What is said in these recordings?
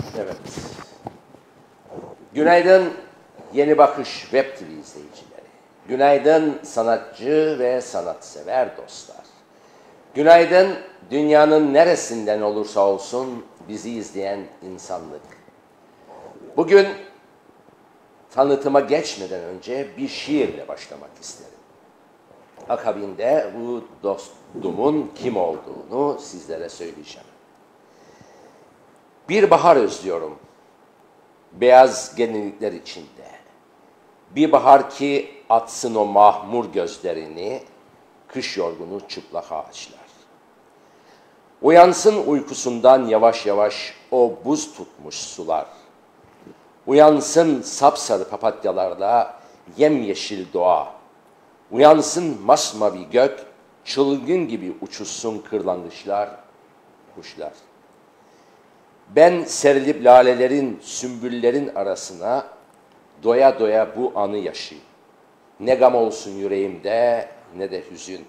Evet. Günaydın Yeni Bakış Web TV izleyicileri. Günaydın sanatçı ve sanatsever dostlar. Günaydın dünyanın neresinden olursa olsun bizi izleyen insanlık. Bugün tanıtıma geçmeden önce bir şiirle başlamak isterim. Akabinde bu dostumun kim olduğunu sizlere söyleyeceğim. Bir bahar özlüyorum, beyaz gelinlikler içinde. Bir bahar ki atsın o mahmur gözlerini, kış yorgunu çıplak ağaçlar. Uyansın uykusundan yavaş yavaş o buz tutmuş sular. Uyansın sapsarı papatyalarla yemyeşil doğa. Uyansın masmavi gök, çılgın gibi uçuşsun kırlangıçlar, kuşlar. Ben serilip lalelerin, sümbüllerin arasına doya doya bu anı yaşayayım. Ne gam olsun yüreğimde ne de hüzün.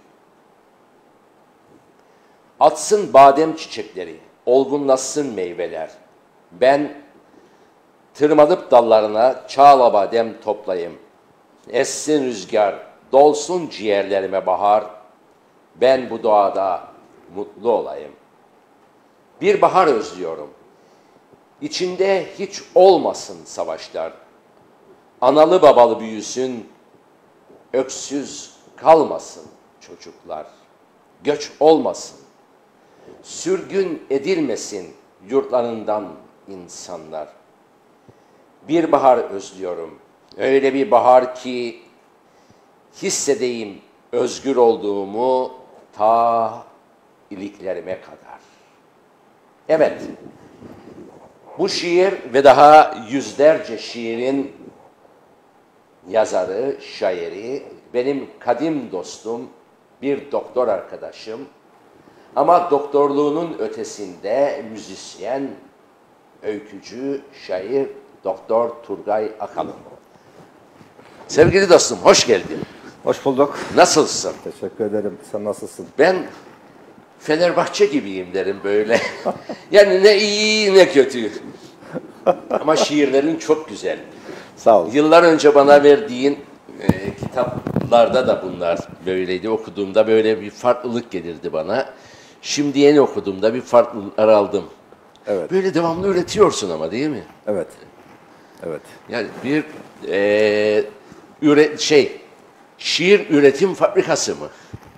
Atsın badem çiçekleri, olgunlaşsın meyveler. Ben tırmanıp dallarına çağla badem toplayayım. Essin rüzgar, dolsun ciğerlerime bahar. Ben bu doğada mutlu olayım. Bir bahar özlüyorum. İçinde hiç olmasın savaşlar. Analı babalı büyüsün, öksüz kalmasın çocuklar. Göç olmasın, sürgün edilmesin yurtlarından insanlar. Bir bahar özlüyorum. Öyle bir bahar ki hissedeyim özgür olduğumu ta iliklerime kadar. Evet, bu şiir ve daha yüzlerce şiirin yazarı, şairi, benim kadim dostum, bir doktor arkadaşım. Ama doktorluğunun ötesinde müzisyen, öykücü, şair, Doktor Turgay Akalın. Sevgili dostum, hoş geldin. Hoş bulduk. Nasılsın? Teşekkür ederim. Sen nasılsın? Ben Fenerbahçe gibiyim derim böyle. Yani ne iyi ne kötü. Ama şiirlerin çok güzel. Sağ ol. Yıllar önce bana verdiğin kitaplarda da bunlar böyleydi. Okuduğumda böyle bir farklılık gelirdi bana. Şimdi yeni okuduğumda bir farklılıklar aldım. Evet. Böyle devamlı üretiyorsun ama değil mi? Evet. Evet. Yani bir şiir üretim fabrikası mı?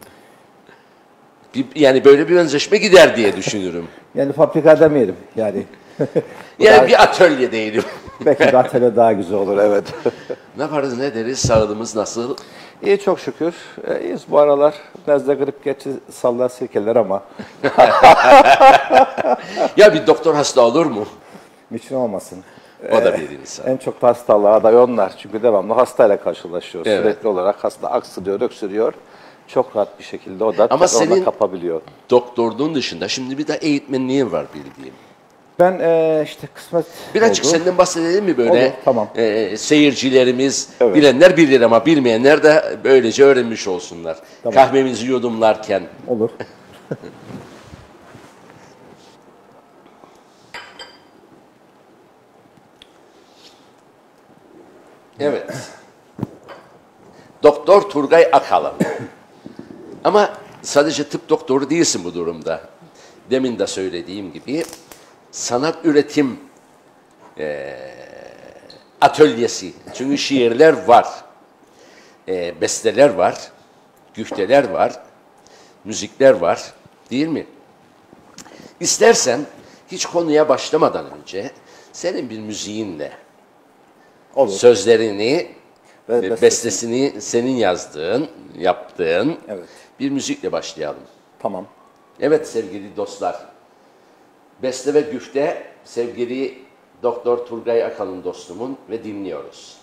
Yani böyle bir benzeşme gider diye düşünürüm. Yani fabrika demeyelim yani. Yani bir atölye değilim. Belki bir atölye daha güzel olur, evet. Ne yaparız, ne deriz, sağlığımız nasıl? İyi, çok şükür. İyiyiz bu aralar. Nezle grip geçi sallar silkeler ama. Ya bir doktor hasta olur mu? Niçin olmasın? O da bir insan. En çok da hastalığa aday onlar. Çünkü devamlı hastayla karşılaşıyoruz. Evet. Sürekli olarak hasta aksırıyor, öksürüyor. Çok rahat bir şekilde o da Ama senin kapabiliyor. doktorluğun dışında şimdi bir de eğitmenliğin var bildiğim. Ben işte kısmet Birazcık oldu. senden bahsedelim mi böyle? Olur, tamam. Seyircilerimiz, Evet. bilenler bilir ama bilmeyenler de böylece öğrenmiş olsunlar. Tamam. Kahvemizi yudumlarken. Olur. Evet. Doktor Turgay Akalın. Ama sadece tıp doktoru değilsin bu durumda. Demin de söylediğim gibi sanat üretim atölyesi. Çünkü şiirler var, besteler var, güfteler var, müzikler var, değil mi? İstersen hiç konuya başlamadan önce senin bir müziğinle Olur. sözlerini Ve bestesini senin yazdığın, yaptığın Evet. bir müzikle başlayalım. Tamam. Evet sevgili dostlar, beste ve güfte sevgili Doktor Turgay Akalın dostumun ve dinliyoruz.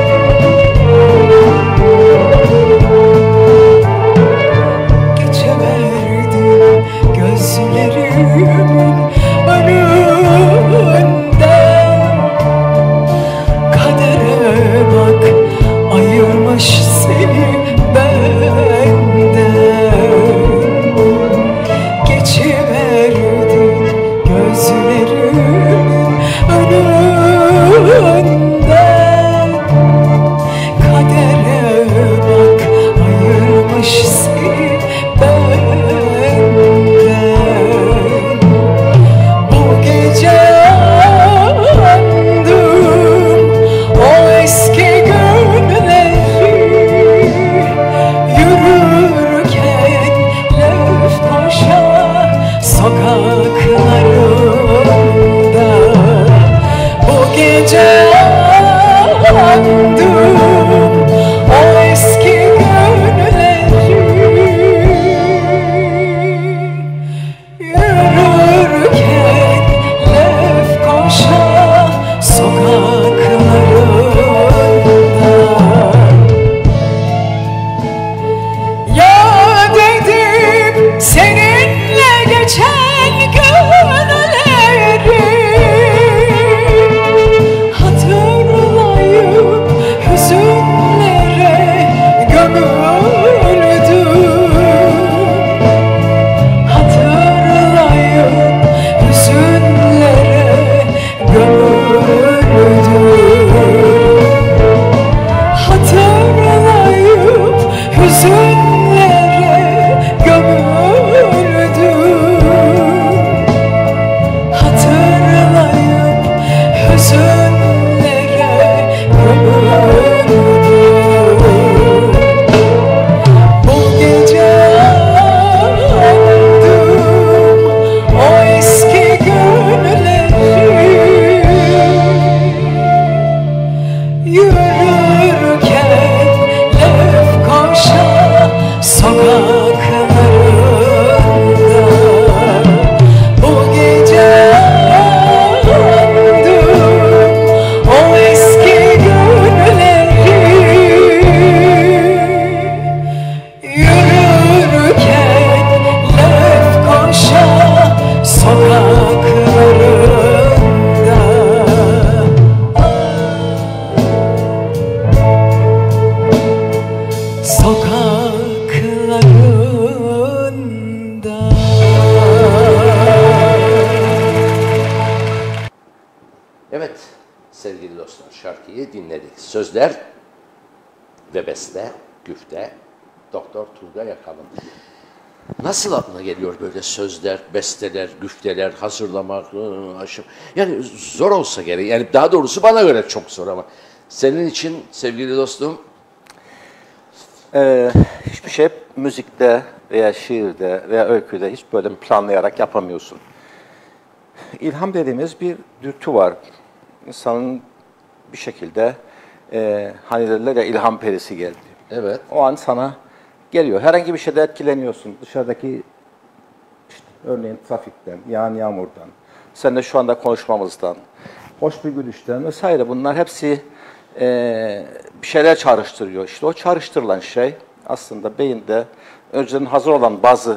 Geçemem önünden. Kadere bak, ayırmış seni benden. Geçiverdin gözlerimin önünden. Kadere bak, ayırmış seni benden. Bu gece andım o eski günleri, yürürken Lefkoşa sokaklarında. Bu gece andım o eski günleri, yürürken Lefkoşa sokaklarında. Yad edip seninle geçen günleri, hatırlayıp hüzünlere gömüldüm. Hatırlayıp hüzünlere gömüldüm. Hatırlayıp hüzünlere gömüldüm. Hatırlayıp hüzünlere gömüldüm. Bu gece andım o eski günleri, yürürken Lefkoşa sokaklarında. Bu gece andım o eski günleri, yürürken Lefkoşa sokaklarında. Sokaklarında. Evet sevgili dostlar, şarkıyı dinledik. Sözler ve beste, güfte, Doktor Turgay Akalın. Nasıl aklına geliyor böyle sözler, besteler, güfteler hazırlamak, aşım? Yani zor olsa gerek, yani daha doğrusu bana göre çok zor ama senin için sevgili dostum? Hiçbir şey müzikte veya şiirde veya öyküde hiç böyle planlayarak yapamıyorsun. İlham dediğimiz bir dürtü var. İnsanın bir şekilde hani derler ya, ilham perisi geldi. Evet. O an sana geliyor. Herhangi bir şeyde etkileniyorsun. Dışarıdaki işte, örneğin trafikten, yağan yağmurdan, seninle şu anda konuşmamızdan, hoş bir gülüşten vesaire, bunlar hepsi bir şeyler çağrıştırıyor. İşte o çağrıştırılan şey aslında beyinde önceden hazır olan bazı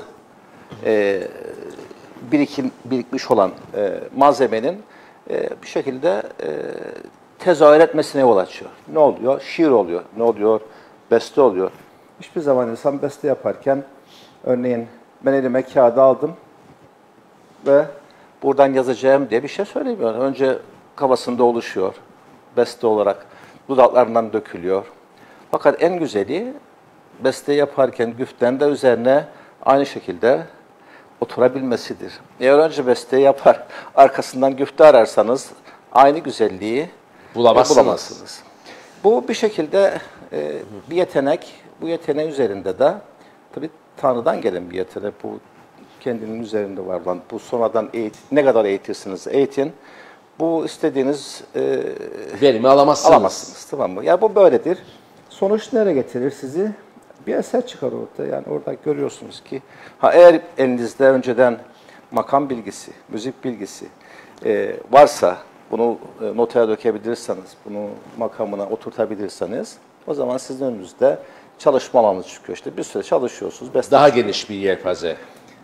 birikmiş olan malzemenin bir şekilde tezahür etmesine yol açıyor. Ne oluyor? Şiir oluyor. Ne oluyor? Beste oluyor. Hiçbir zaman insan beste yaparken, örneğin ben elime kağıdı aldım ve buradan yazacağım diye bir şey söylemiyor. Önce kafasında oluşuyor. Beste olarak dudaklarından dökülüyor. Fakat en güzeli beste yaparken güften de üzerine aynı şekilde oturabilmesidir. Eğer önce beste yapar, arkasından güfte ararsanız aynı güzelliği bulamazsınız. Bu bir şekilde bir yetenek. Bu yeteneğin üzerinde de tabii Tanrı'dan gelen bir yetenek. Bu kendinin üzerinde var olan. Bu sonradan ne kadar eğitirsiniz eğitin. Bu istediğiniz verimi alamazsınız. Tamam mı? Ya bu böyledir. Sonuç nereye getirir sizi? Bir eser çıkar ortaya. Yani orada görüyorsunuz ki eğer elinizde önceden makam bilgisi, müzik bilgisi varsa, bunu notaya dökebilirseniz, bunu makamına oturtabilirseniz, o zaman sizin önünüzde çalışma alanı çıkıyor. İşte bir süre çalışıyorsunuz. Daha geniş bir yelpaze.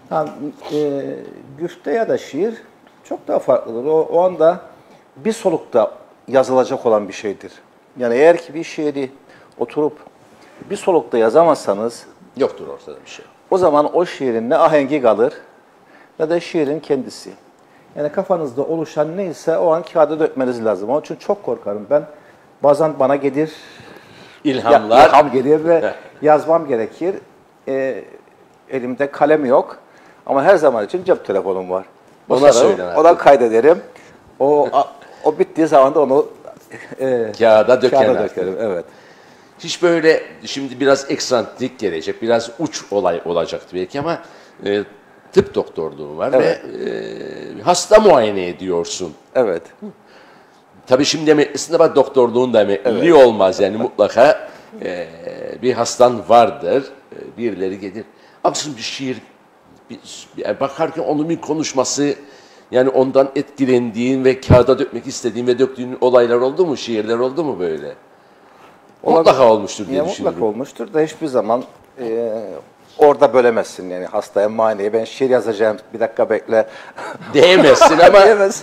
Ha, güfte ya da şiir çok daha farklıdır. O anda bir solukta yazılacak olan bir şeydir. Yani eğer ki bir şiiri oturup bir solukta yazamazsanız Yoktur ortada bir şey. o zaman o şiirin ne ahengi kalır ne de şiirin kendisi. Yani kafanızda oluşan neyse o an kağıda dökmeniz lazım. Onun için çok korkarım ben. Bazen bana gelir, İlhamlar. ilham gelir ve yazmam gerekir. Elimde kalem yok ama her zaman için cep telefonum var. Ona Basarım, söylen artık. ona kaydederim. O bittiği zaman da onu Kağıda döken kağıda artık. dökerim. Evet. Hiç böyle şimdi biraz eksantrik gelecek, biraz uç olay olacaktı belki ama tıp doktorluğu var Evet. ve hasta muayene ediyorsun. Evet. Tabii şimdi emeklisinde bak doktorluğun da emekliliği olmaz yani mutlaka bir hastan vardır, birileri gelir. Aksın bir şiir, yani bakarken onun bir konuşması, yani ondan etkilendiğin ve kağıda dökmek istediğin ve döktüğün olaylar oldu mu, şiirler oldu mu böyle? Mutlaka olmuştur diye Ya düşünüyorum. mutlaka olmuştur da hiçbir zaman orada bölemezsin yani hastaya muayeneye ben şiir yazacağım bir dakika bekle. Diyemezsin ama Diyemez.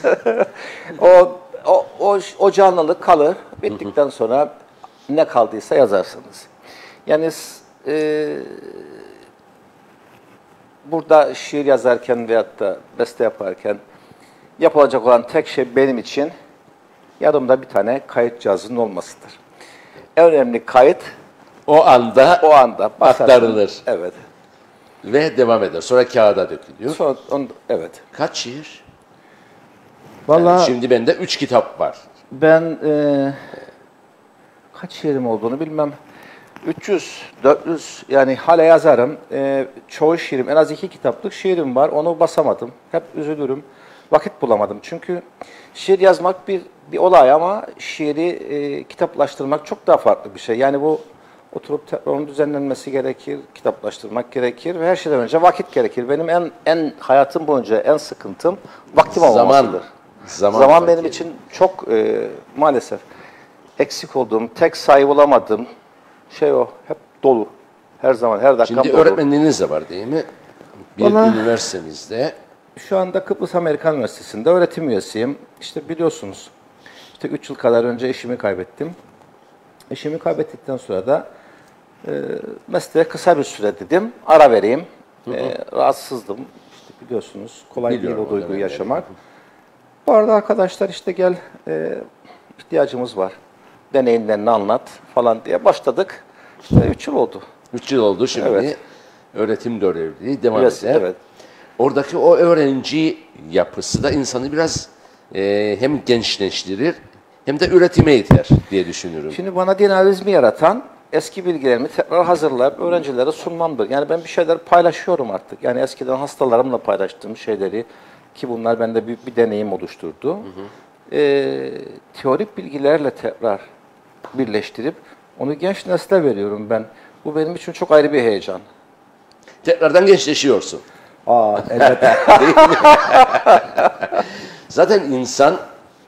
o canlılık kalır. Bittikten sonra ne kaldıysa yazarsınız. Yani burada şiir yazarken veyahut da beste yaparken yapılacak olan tek şey benim için yanımda bir tane kayıt cihazının olmasıdır. En önemli kayıt o anda o anda basarsın. aktarılır Evet. ve devam eder. Sonra kağıda dökülüyor. Sonra evet. Kaç şiir? Vallahi Şimdi bende 3 kitap var. ben kaç şiirim olduğunu bilmem. 300, 400 yani hala yazarım. Çoğu şiirim, en az 2 kitaplık şiirim var. Onu basamadım. Hep üzülürüm. Vakit bulamadım. Çünkü şiir yazmak bir olay ama şiiri kitaplaştırmak çok daha farklı bir şey. Yani bu oturup tekrar onun düzenlenmesi gerekir, kitaplaştırmak gerekir ve her şeyden önce vakit gerekir. Benim en hayatım boyunca en sıkıntım vaktim olmamasıdır. Zaman benim için çok maalesef eksik olduğum, tek sahip olamadığım şey o. Hep dolu. Her zaman, her dakikam Şimdi dolu. öğretmenliğiniz de var değil mi? Bir Vallahi- üniversitemizde. Şu anda Kıbrıs Amerikan Üniversitesi'nde öğretim üyesiyim. İşte biliyorsunuz, işte 3 yıl kadar önce eşimi kaybettim. Eşimi kaybettikten sonra da mesleğe kısa bir süre dedim, ara vereyim. Rahatsızdım. İşte biliyorsunuz, kolay Biliyorum, değil o o duyguyu dönemleri. yaşamak. Bu arada arkadaşlar işte gel, ihtiyacımız var. Deneyimlerini anlat falan diye başladık. İşte 3 yıl oldu. 3 yıl oldu şimdi. Evet. Öğretim görevliliği devam Evet, eder. evet. Oradaki o öğrenci yapısı da insanı biraz hem gençleştirir hem de üretime iter diye düşünüyorum. Şimdi bana dinamizmi yaratan eski bilgilerimi tekrar hazırlayıp öğrencilere sunmamdır. Yani ben bir şeyler paylaşıyorum artık. Yani eskiden hastalarımla paylaştığım şeyleri ki bunlar bende büyük bir deneyim oluşturdu. Teorik bilgilerle tekrar birleştirip onu genç nesle veriyorum ben. Bu benim için çok ayrı bir heyecan. Tekrardan gençleşiyorsun. Elbette. Zaten insan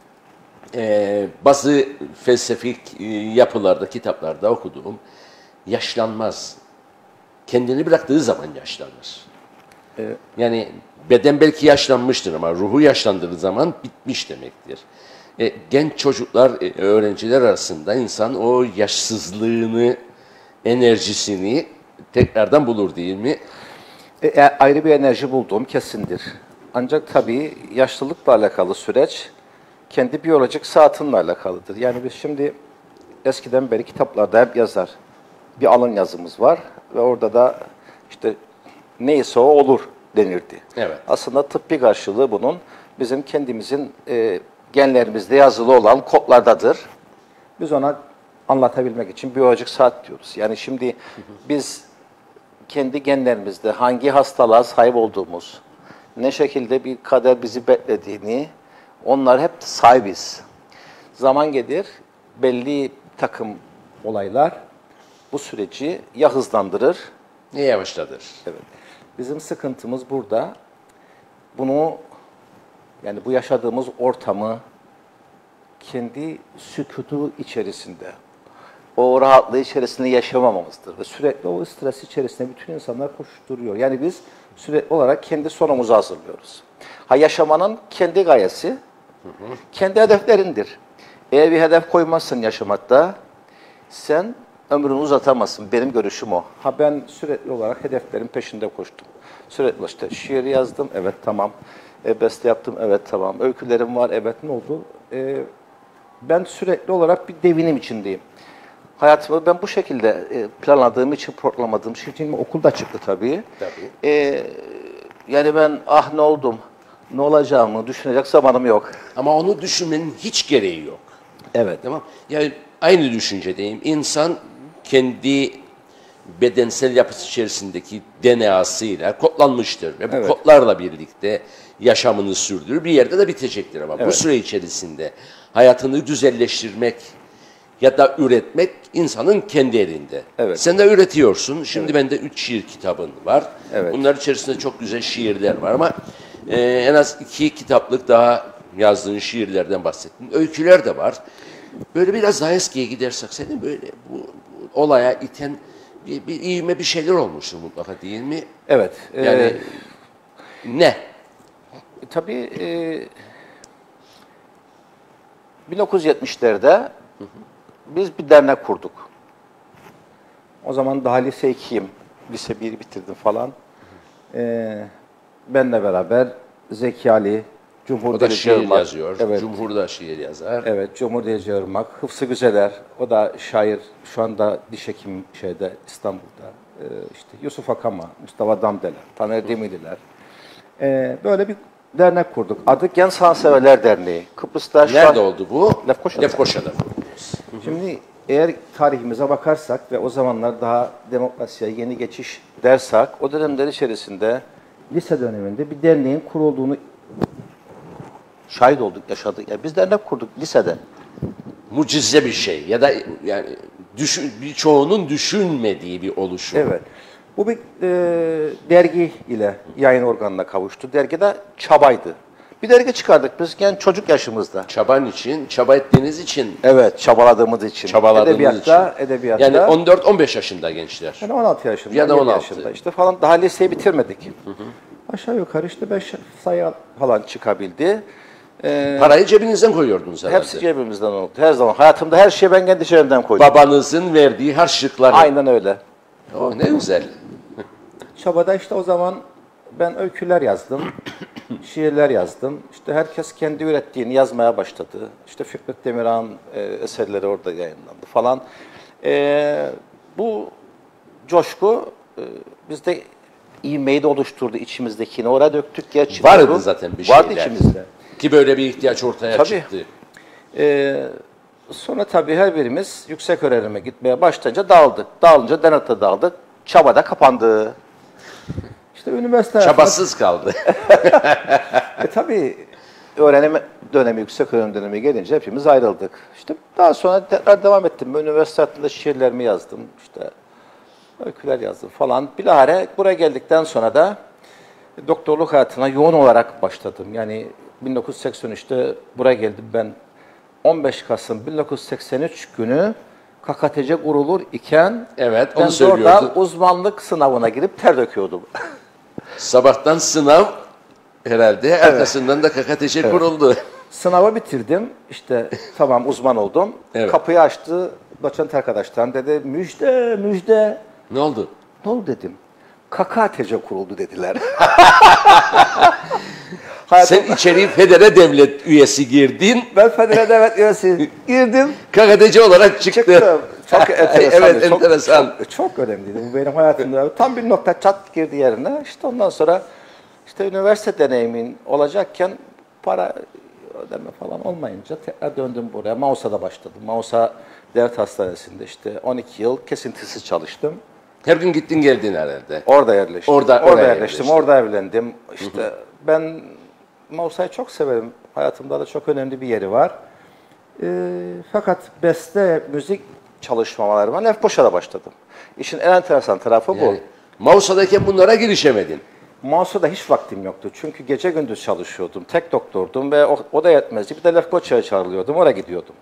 bazı felsefik yapılarda, kitaplarda okuduğum yaşlanmaz. Kendini bıraktığı zaman yaşlanır. Yani beden belki yaşlanmıştır ama ruhu yaşlandığı zaman bitmiş demektir. Genç çocuklar, öğrenciler arasında insan o yaşsızlığını, enerjisini tekrardan bulur değil mi? Ayrı bir enerji bulduğum kesindir. Ancak tabii yaşlılıkla alakalı süreç kendi biyolojik saatinle alakalıdır. Yani biz şimdi eskiden beri kitaplarda hep yazar. Bir alın yazımız var ve orada da işte neyse o olur denirdi. Evet. Aslında tıbbi karşılığı bunun bizim kendimizin genlerimizde yazılı olan kodlardadır. Biz ona anlatabilmek için biyolojik saat diyoruz. Yani şimdi biz kendi genlerimizde hangi hastalığa sahip olduğumuz, ne şekilde bir kader bizi beklediğini, onlar hep sahibiz. Zaman gelir, belli takım olaylar bu süreci ya hızlandırır, Ne yavaşladır. evet. Bizim sıkıntımız burada. Bunu, yani bu yaşadığımız ortamı kendi sükutu içerisinde, o rahatlığı içerisinde yaşamamamızdır. Ve sürekli o stres içerisinde bütün insanlar koşturuyor. Yani biz sürekli olarak kendi sonumuzu hazırlıyoruz. Ha, yaşamanın kendi gayesi, kendi hedeflerindir. Eğer bir hedef koymazsın yaşamakta, sen ömrünü uzatamazsın. Benim görüşüm o. Ha, ben sürekli olarak hedeflerin peşinde koştum. Sürekli işte şiir yazdım, evet tamam. Beste yaptım, evet tamam. Öykülerim var, evet, ne oldu? Ben sürekli olarak bir devinim içindeyim. Hayatımı ben bu şekilde planladığım için, programladığım için okulda çıktı tabii. Yani ben ne oldum, ne olacağımı düşünecek zamanım yok. Ama onu düşünmenin hiç gereği yok. Evet. Tamam. Yani aynı düşüncedeyim. İnsan kendi bedensel yapısı içerisindeki DNA'sıyla kodlanmıştır. Ve bu Evet. kodlarla birlikte yaşamını sürdürür. Bir yerde de bitecektir ama bu Evet. süre içerisinde hayatını güzelleştirmek ya da üretmek insanın kendi elinde. Evet. Sen de üretiyorsun. Şimdi bende 3 şiir kitabın var. Evet. Bunlar içerisinde çok güzel şiirler var ama en az 2 kitaplık daha yazdığın şiirlerden bahsettin. Öyküler de var. Böyle biraz daha eskiye gidersek senin böyle bu olaya iten bir ivme bir şeyler olmuştur mutlaka, değil mi? Evet. Yani ne? Tabii 1970'lerde biz bir dernek kurduk. O zaman daha lise 2'yim. Lise 1 bitirdim falan. Benle beraber Zeki Ali, Cumhur O da Delici şiir Irmak. yazıyor. Evet. Cumhur'da şiir yazar. Evet, Cumhur Delici Irmak, Hıfzı Güzeler, o da şair, şu anda diş hekim İstanbul'da. İşte Yusuf Akama, Mustafa Damdeler, Taner Demirliler. Böyle bir dernek kurduk. Adı Genç Sanatseverler Derneği. Kıbrıs'ta Nerede oldu bu? Lefkoşa'da. Lefkoşa'da kurdunuz. Şimdi eğer tarihimize bakarsak ve o zamanlar daha demokrasiye yeni geçiş dersek, o dönemler içerisinde lise döneminde bir derneğin kurulduğunu şahit olduk, yaşadık. Yani biz dernek kurduk lisede. Mucize bir şey ya da yani birçoğunun düşünmediği bir oluşum. Evet. Bu bir dergi ile yayın organına kavuştu. Dergi de Çaba'ydı. Bir dergi çıkardık biz genç çocuk yaşımızda. Çaban için, çaba ettiğiniz için, Evet, çabaladığımız için. çabaladığınız için. Edebiyatta. Yani 14-15 yaşında gençler. Yani 16 yaşında, Ya da 17 16. yaşında işte falan, daha liseyi bitirmedik. Aşağı yukarı işte 5 sayı falan çıkabildi. Parayı cebinizden koyuyordunuz herhalde. Hepsi cebimizden oldu. Her zaman. Hayatımda her şeyi ben kendi cebimden koydum. Babanızın verdiği harçlıkları. Aynen öyle. Oh, ne güzel. Çabada işte o zaman ben öyküler yazdım, şiirler yazdım. İşte herkes kendi ürettiğini yazmaya başladı. İşte Fikret Demirhan eserleri orada yayınlandı falan. Bu coşku bizde ivmeyi de oluşturdu, içimizdekini oraya döktük. Vardı zaten bir şeyler. Vardı içimizde. Ki böyle bir ihtiyaç ortaya Tabii. çıktı. Sonra tabii her birimiz yüksek öğrenime gitmeye başlayınca dağıldık. Dağılınca Denet'e dağıldık. Çabada kapandı. İşte üniversite Çabasız kaldı. Tabii öğrenim dönemi, yüksek öğrenim dönemi gelince hepimiz ayrıldık. İşte daha sonra tekrar devam ettim. Üniversite hayatında şiirlerimi yazdım. İşte öyküler yazdım falan. Bilahare buraya geldikten sonra da doktorluk hayatına yoğun olarak başladım. Yani 1983'te buraya geldim ben. 15 Kasım 1983 günü KKTC kurulur iken Evet, onu ben de söylüyordu. orada uzmanlık sınavına girip ter döküyordum. Sabahtan sınav herhalde, arkasından da KKTC kuruldu. Sınavı bitirdim. İşte tamam uzman oldum. Evet. Kapıyı açtı doçent arkadaştan, dedi müjde müjde. Ne oldu? Ne oldu dedim. KKTC kuruldu dediler. Sen içeri federe devlet üyesi girdin, Ben Federe Devlet Üyesi girdim. KKTC olarak çıktı. Çıktım. Çok enteresan. Evet, enteresan. Çok önemliydi. Bu benim hayatımda. Tam bir nokta çat girdi yerine. İşte ondan sonra işte üniversite deneyimin olacakken para ödeme falan olmayınca tekrar döndüm buraya. Mausa'da başladım. Mausa Devlet Hastanesi'nde işte 12 yıl kesintisiz çalıştım. Her gün gittin geldin herhalde. Orada yerleştim. Orada orada oraya yerleştim. yerleştin. Orada evlendim. İşte ben Mausa'yı çok severim. Hayatımda da çok önemli bir yeri var. Fakat beste, müzik çalışmalarıma Lefkoşa'da başladım. İşin en enteresan tarafı bu. Yani, Mausa'dayken bunlara girişemedin. Mausa'da hiç vaktim yoktu. Çünkü gece gündüz çalışıyordum. Tek doktordum ve o da yetmezdi. Bir de Lefkoça'ya çağrılıyordum. Oraya gidiyordum.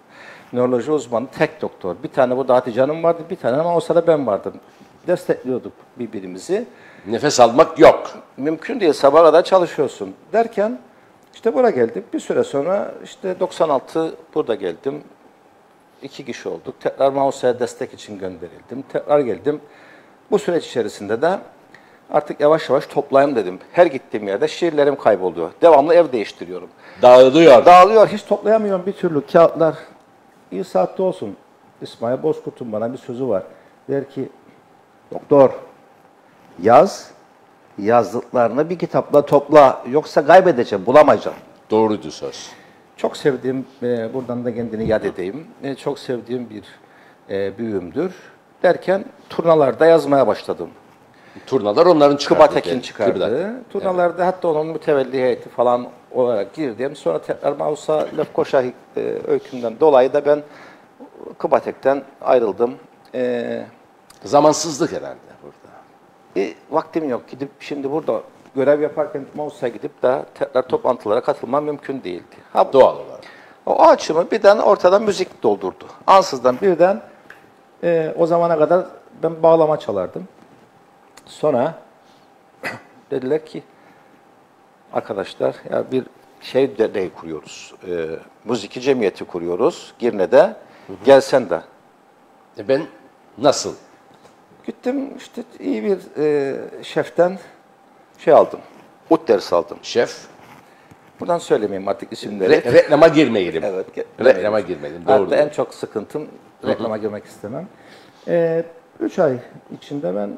nöroloji uzmanı tek doktor. Bir tane burada Hatice Hanım vardı, bir tane ama o sırada ben vardım. Destekliyorduk birbirimizi. Nefes almak yok. Mümkün değil, sabaha kadar çalışıyorsun derken işte buraya geldik. Bir süre sonra işte 96 burada geldim. 2 kişi olduk. Tekrar Mausa'ya destek için gönderildim. Tekrar geldim. Bu süreç içerisinde de artık yavaş yavaş toplayayım dedim. Her gittiğim yerde şiirlerim kayboluyor. Devamlı ev değiştiriyorum. Dağılıyor. Dağılıyor, hiç toplayamıyorum bir türlü. Kağıtlar iyi saatte olsun. İsmail Bozkurt'un bana bir sözü var. Der ki, doktor yaz, yazdıklarını bir kitapla topla. Yoksa kaybedeceğim, bulamayacağım. Doğruydu söz. Çok sevdiğim, buradan da kendini yad edeyim, çok sevdiğim bir büyüğümdür. Derken turnalarda yazmaya başladım. Turnalar onların çıkardı. Kıbat Ekin çıkardı. Kıbat. Turnalarda hatta onun mütevelli heyeti falan olarak girdim. Sonra tekrar Mausa Lefkoşa öykümden dolayı da ben Kıbatek'ten ayrıldım. Zamansızlık herhalde burada. Vaktim yok. Gidip şimdi burada görev yaparken Mausa'ya gidip de tekrar toplantılara katılmam mümkün değildi. Doğal olarak. O açımı birden ortadan müzik doldurdu. Ansızdan birden o zamana kadar ben bağlama çalardım. Sonra dediler ki arkadaşlar ya bir şey derneği kuruyoruz. Müziki cemiyeti kuruyoruz Girne'de. Gelsen de. Ben nasıl? Gittim işte iyi bir şeften şey aldım. Ut dersi aldım. Şef. Buradan söylemeyeyim artık isimleri. Reklama girmeyelim. Evet. Reklama girmeyelim. Doğru. Hatta en çok sıkıntım reklama girmek istemem. 3 ay içinde ben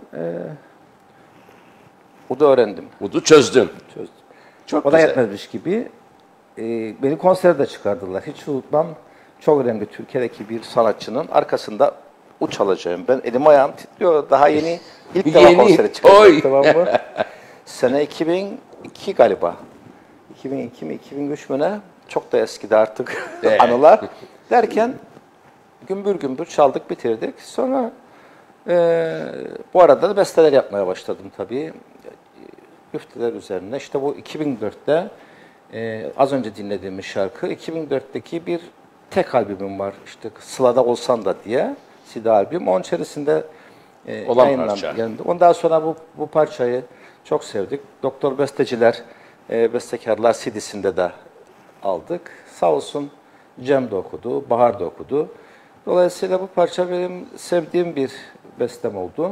Ud'u öğrendim. Ud'u çözdün. Çözdüm. Çok O da güzel. yetmezmiş gibi beni konserde de çıkardılar. Hiç unutmam. Çok önemli Türkiye'deki bir sanatçının arkasında ud çalacağım. Ben elim ayağım titriyor. Daha yeni ilk defa Yeni. konsere çıkacağım. Oy. Tamam mı? Sene 2002 galiba. 2002 mi 2003 mü ne? Çok da eskidi artık anılar. Derken gümbür gümbür çaldık bitirdik. Sonra bu arada da besteler yapmaya başladım tabii. Güfteler üzerine. İşte bu 2004'te az önce dinlediğimiz şarkı 2004'teki bir tek albümüm var. İşte Sıla'da Olsan da diye CD albüm. Onun içerisinde Olan yayınlandı. parça. Geldi. Ondan sonra bu parçayı çok sevdik. Doktor Besteciler, Bestekarlar CD'sinde de aldık. Sağ olsun Cem de okudu, Bahar da okudu. Dolayısıyla bu parça benim sevdiğim bir bestem oldu.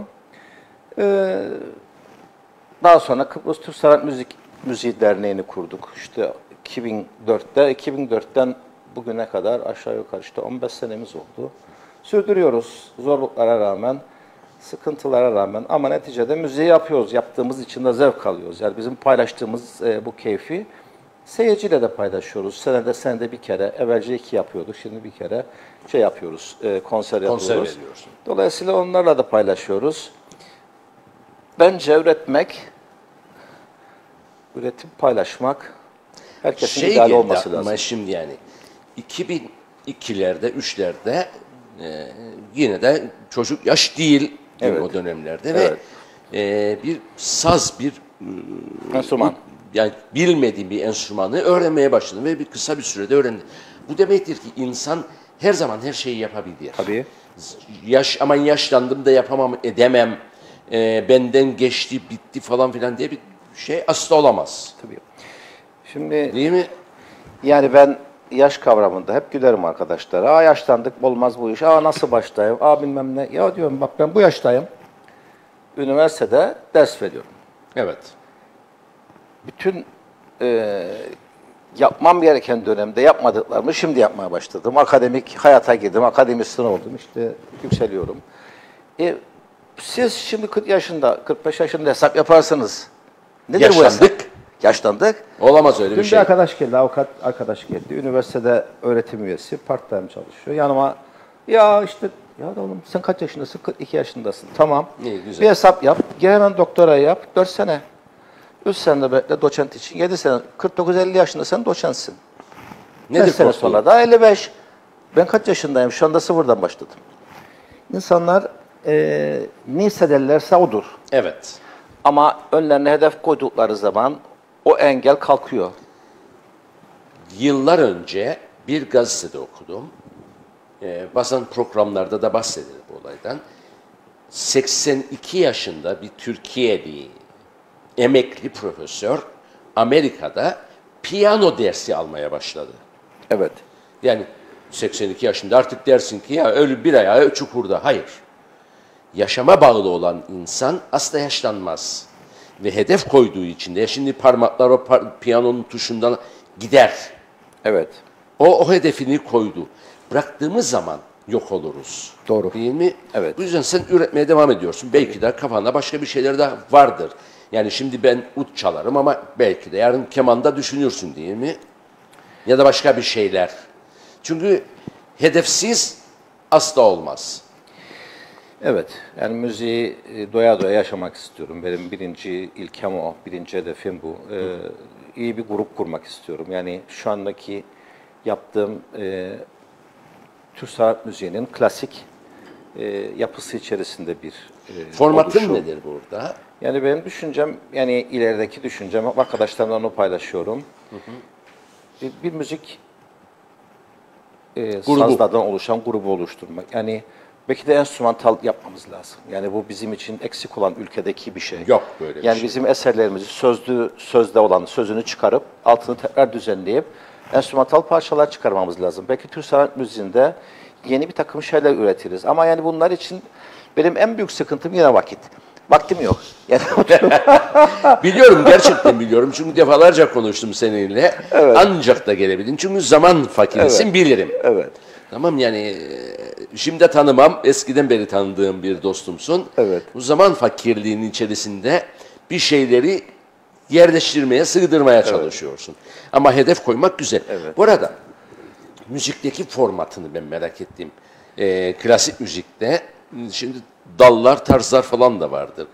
Daha sonra Kıbrıs Türk Sanat Müziği Derneği'ni kurduk. İşte 2004'te, 2004'ten bugüne kadar aşağı yukarı işte 15 senemiz oldu. Sürdürüyoruz zorluklara rağmen, sıkıntılara rağmen ama neticede müziği yapıyoruz. Yaptığımız için de zevk alıyoruz. Yani bizim paylaştığımız bu keyfi seyirciyle de paylaşıyoruz. Senede bir kere, evvelce 2 yapıyorduk. Şimdi bir kere şey yapıyoruz, konser yapıyoruz. Konser veriyorsun. Dolayısıyla onlarla da paylaşıyoruz. Bence üretip paylaşmak herkesin ideal olması lazım. Ama şimdi yani 2002'lerde, 3'lerde yine de çocuk yaş değil Evet. o dönemlerde Evet. ve bir saz, bir Enstrüman. yani bilmediğim bir enstrümanı öğrenmeye başladım ve bir kısa bir sürede öğrendim. Bu demektir ki insan her zaman her şeyi yapabilir. Tabii. Aman yaşlandım da yapamam, edemem, benden geçti, bitti falan filan diye bir şey asla olamaz. Tabii. Şimdi Değil mi? yani ben yaş kavramında hep gülerim arkadaşlara. Yaşlandık olmaz bu iş. Nasıl başlayayım? Bilmem ne. Ya diyorum bak ben bu yaştayım. Üniversitede ders veriyorum. Evet. Bütün yapmam gereken dönemde yapmadıklarımı şimdi yapmaya başladım. Akademik hayata girdim. Akademisyen oldum. İşte yükseliyorum. Siz şimdi 40 yaşında, 45 yaşında hesap yaparsınız. Nedir bu hesap? Yaşlandık. Yaşlandık. Olamaz öyle Dün bir şey. bir arkadaş geldi, avukat arkadaş geldi. Üniversitede öğretim üyesi, part-time çalışıyor. Yanıma ya işte ya da oğlum sen kaç yaşındasın? 42 yaşındasın. Tamam. İyi, güzel. Bir hesap yap. Gel hemen doktora yap. 4 sene. 3 sene de bekle doçent için. 7 sene. 49-50 yaşında sen doçentsin. 5 Nedir sene korktuğun? sonra da 55. Ben kaç yaşındayım? Şu anda sıfırdan başladım. İnsanlar ne hissederlerse odur. Evet. Ama önlerine hedef koydukları zaman o engel kalkıyor. Yıllar önce bir gazetede okudum. bazen programlarda da bahsedilir bu olaydan. 82 yaşında bir Türkiye'li emekli profesör Amerika'da piyano dersi almaya başladı. Evet. Yani 82 yaşında artık dersin ki ya ölü bir ayağı çukurda. Hayır. Yaşama bağlı olan insan asla yaşlanmaz. Ve hedef koyduğu için de şimdi parmaklar o piyanonun tuşundan gider. Evet. O hedefini koydu. Bıraktığımız zaman yok oluruz. Doğru. Değil mi? Evet. Bu yüzden sen üretmeye devam ediyorsun. Belki de kafanda başka bir şeyler de vardır. Yani şimdi ben ut çalarım ama belki de yarın kemanda düşünürsün değil mi? Ya da başka bir şeyler. Çünkü hedefsiz asla olmaz. Evet, yani müziği doya doya yaşamak istiyorum. Benim birinci ilkem o, birinci hedefim bu. İyi bir grup kurmak istiyorum. Yani şu andaki yaptığım Türk sanat müziğinin klasik yapısı içerisinde bir Formatın oluşum. nedir burada? Yani benim düşüncem, yani ilerideki düşüncem, arkadaşlarımla onu paylaşıyorum. Bir müzik sazlardan oluşan grubu oluşturmak. Yani belki de enstrümantal yapmamız lazım. Yani bu bizim için eksik olan ülkedeki bir şey. Yok böyle bir Yani şey. bizim eserlerimizi sözde olan sözünü çıkarıp altını tekrar düzenleyip enstrümantal parçalar çıkarmamız lazım. Belki Türk sanat müziğinde yeni bir takım şeyler üretiriz. Ama yani bunlar için benim en büyük sıkıntım yine vakit. Vaktim yok. Yani Biliyorum, gerçekten biliyorum. Çünkü defalarca konuştum seninle. Ancak da gelebildin. Çünkü zaman fakirisin, bilirim. evet. Tamam yani şimdi tanımam, eskiden beri tanıdığım bir dostumsun. Evet. Bu zaman fakirliğinin içerisinde bir şeyleri yerleştirmeye, sığdırmaya çalışıyorsun. Ama hedef koymak güzel. Evet. Bu arada müzikteki formatını ben merak ettim. Klasik müzikte şimdi dallar, tarzlar falan da vardır.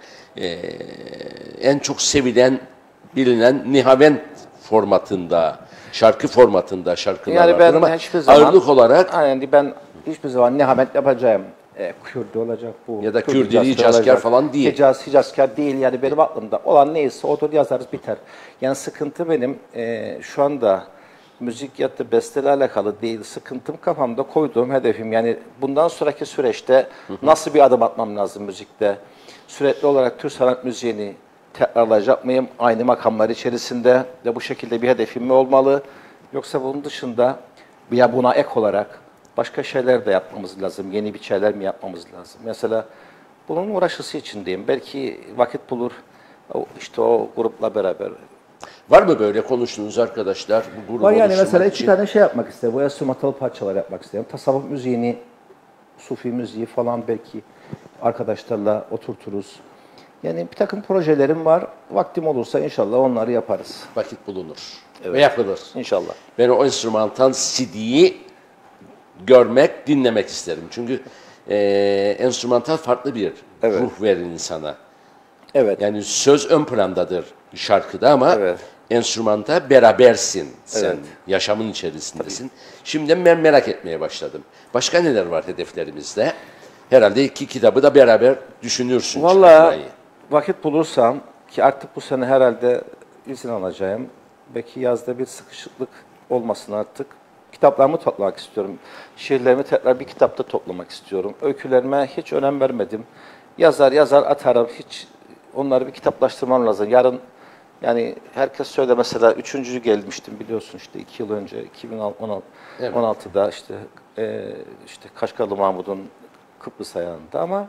En çok sevilen, bilinen Nihavent formatında, şarkı formatında şarkılar Yani vardır ben ama hiçbir zaman ağırlık olarak yani ben hiçbir zaman Nihavent yapacağım. Kürdü olacak bu. Ya da Kürdü, Kürdili, Hicazkar Hicazkar olacak. falan değil. Hicazkar değil, yani benim aklımda olan neyse odur yazarız biter. Yani sıkıntı benim şu anda müzik ya da besteyle alakalı değil. Sıkıntım kafamda koyduğum hedefim. Yani bundan sonraki süreçte nasıl bir adım atmam lazım müzikte? Sürekli olarak Türk sanat müziğini tekrarlayacak mıyım? Aynı makamlar içerisinde de bu şekilde bir hedefim mi olmalı? Yoksa bunun dışında ya buna ek olarak başka şeyler de yapmamız lazım. Yeni bir şeyler mi yapmamız lazım? Mesela bunun uğraşısı içindeyim. Belki vakit bulur. İşte o grupla beraber. var mı böyle konuştuğunuz arkadaşlar bu grubu Var yani oluşturmak mesela iki için? tane şey yapmak isterim. Bu enstrümantal parçalar yapmak isterim. Tasavvuf müziğini, sufi müziği falan belki arkadaşlarla oturturuz. Yani bir takım projelerim var. Vaktim olursa inşallah onları yaparız. Vakit bulunur ve yapılır. İnşallah. Ben o enstrümantal CD'yi görmek, dinlemek isterim. Çünkü enstrümantal farklı bir ruh verir insana. Evet. Yani söz ön plandadır şarkıda ama Evet. enstrümanta berabersin sen. Evet. Yaşamın içerisindesin. Şimdi ben merak etmeye başladım. Başka neler var hedeflerimizde? Herhalde 2 kitabı da beraber düşünürsün Vallahi çıkartmayı. vakit bulursam ki artık bu sene herhalde izin alacağım. Belki yazda bir sıkışıklık olmasın artık. Kitaplarımı toplamak istiyorum. Şiirlerimi tekrar bir kitapta toplamak istiyorum. Öykülerime hiç önem vermedim. Yazar atarım. Hiç onları bir kitaplaştırmam lazım. Yarın yani herkes söyle mesela 3. gelmiştim biliyorsun işte 2 yıl önce 2016'da işte Kaşgarlı Mahmud'un Kıbrıs ayağında ama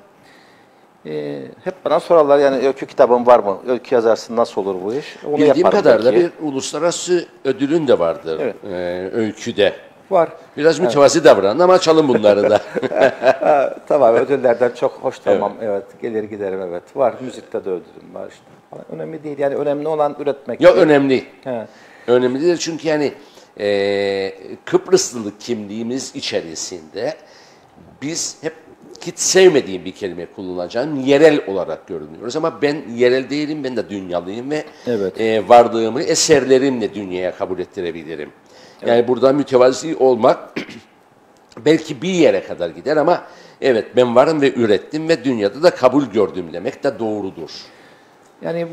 hep bana sorarlar yani öykü kitabın var mı? Öykü yazarsın nasıl olur bu iş? Onu Bildiğim yaparım kadarıyla belki. bir uluslararası ödülün de vardır Evet. öyküde. Var. Biraz mütevazi davran ama açalım bunları da. Tamam ödüllerden çok hoşlanmam. Evet. Gelir giderim evet. Var. Müzikte de ödülüm var işte. Falan. Önemli değil. Yani önemli olan üretmek. Yok önemli. He. Önemli değil çünkü yani Kıbrıslılık kimliğimiz içerisinde biz hep hiç sevmediğim bir kelime kullanacağım. Yerel olarak görünüyoruz ama ben yerel değilim, ben de dünyalıyım ve Evet. varlığımı eserlerimle dünyaya kabul ettirebilirim. Yani burada mütevazi olmak belki bir yere kadar gider ama evet ben varım ve ürettim ve dünyada da kabul gördüm demek de doğrudur. Yani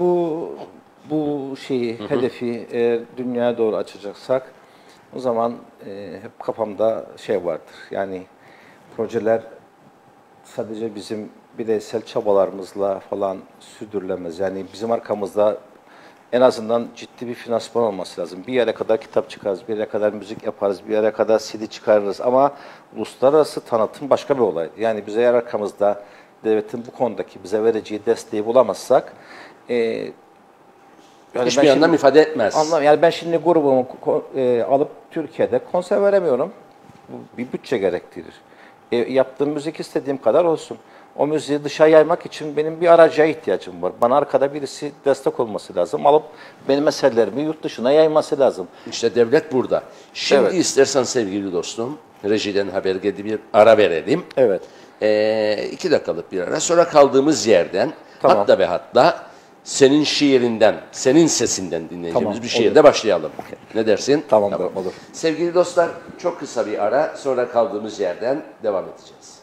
bu şeyi, hedefi eğer dünyaya doğru açacaksak o zaman hep kafamda şey vardır. Yani projeler sadece bizim bireysel çabalarımızla falan sürdürülemez. Yani bizim arkamızda en azından ciddi bir finansman olması lazım. Bir yere kadar kitap çıkarız, bir yere kadar müzik yaparız, bir yere kadar CD çıkarırız ama uluslararası tanıtım başka bir olay. Yani bize eğer arkamızda devletin bu konudaki bize vereceği desteği bulamazsak yani Hiçbir yandan ifade etmez. Yani ben şimdi grubumu alıp Türkiye'de konser veremiyorum. Bu bir bütçe gerektirir. Yaptığım müzik istediğim kadar olsun. O müziği dışa yaymak için benim bir araca ihtiyacım var. Bana arkada birisi destek olması lazım. Alıp benim eserlerimi yurt dışına yayması lazım. İşte devlet burada. Şimdi Evet. istersen sevgili dostum, rejiden haber geldi, bir ara verelim. Evet. 2 dakikalık bir ara. Sonra kaldığımız yerden Tamam. hatta ve hatta senin şiirinden, senin sesinden dinleyeceğimiz Tamam, bir şiirde başlayalım. Ne dersin? Tamam. Olur. Sevgili dostlar, çok kısa bir ara, sonra kaldığımız yerden devam edeceğiz.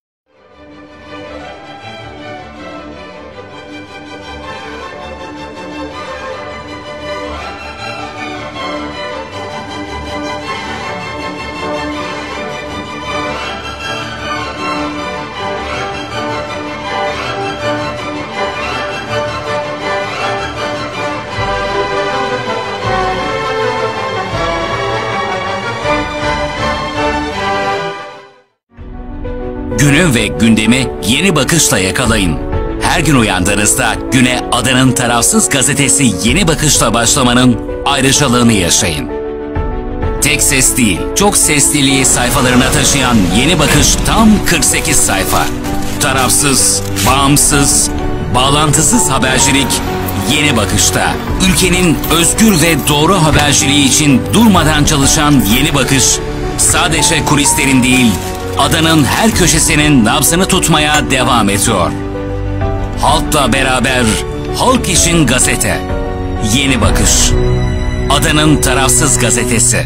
Günü ve gündemi yeni bakışla yakalayın. Her gün uyandığınızda güne adanın tarafsız gazetesi Yeni Bakış'la başlamanın ayrıcalığını yaşayın. Tek ses değil, çok sesliliği sayfalarına taşıyan Yeni Bakış tam 48 sayfa. Tarafsız, bağımsız, bağlantısız habercilik Yeni Bakış'ta. Ülkenin özgür ve doğru haberciliği için durmadan çalışan Yeni Bakış, sadece kulislerin değil, adanın her köşesinin nabzını tutmaya devam ediyor. Halkla beraber, halk için gazete. Yeni Bakış. Adanın tarafsız gazetesi.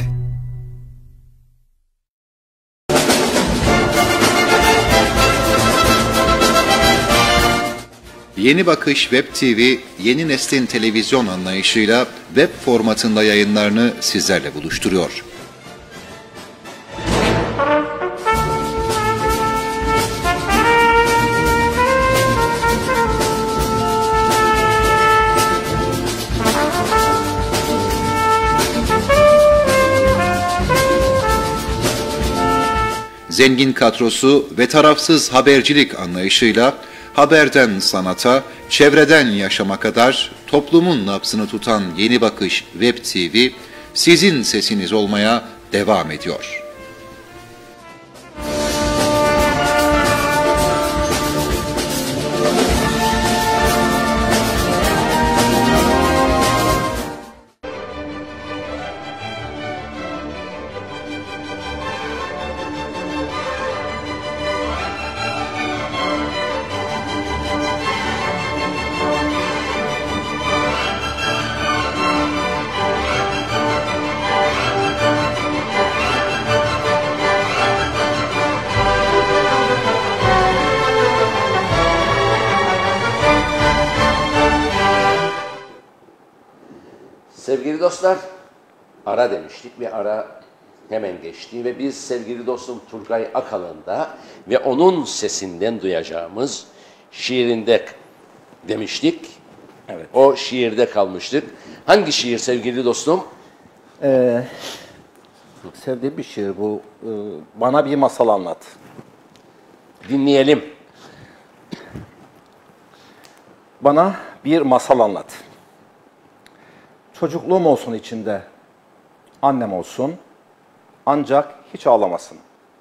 Yeni Bakış Web TV, yeni neslin televizyon anlayışıyla web formatında yayınlarını sizlerle buluşturuyor. Zengin kadrosu ve tarafsız habercilik anlayışıyla haberden sanata, çevreden yaşama kadar toplumun nabzını tutan Yeni Bakış Web TV sizin sesiniz olmaya devam ediyor. Sevgili dostlar, ara demiştik ve ara hemen geçti ve biz sevgili dostum Turgay Akalın'da ve onun sesinden duyacağımız şiirinde demiştik. Evet. O şiirde kalmıştık. Hangi şiir sevgili dostum? Sevdiğim bir şiir bu. Bana bir masal anlat. Dinleyelim. Bana bir masal anlat. Çocukluğum olsun içinde, annem olsun, ancak hiç ağlamasın.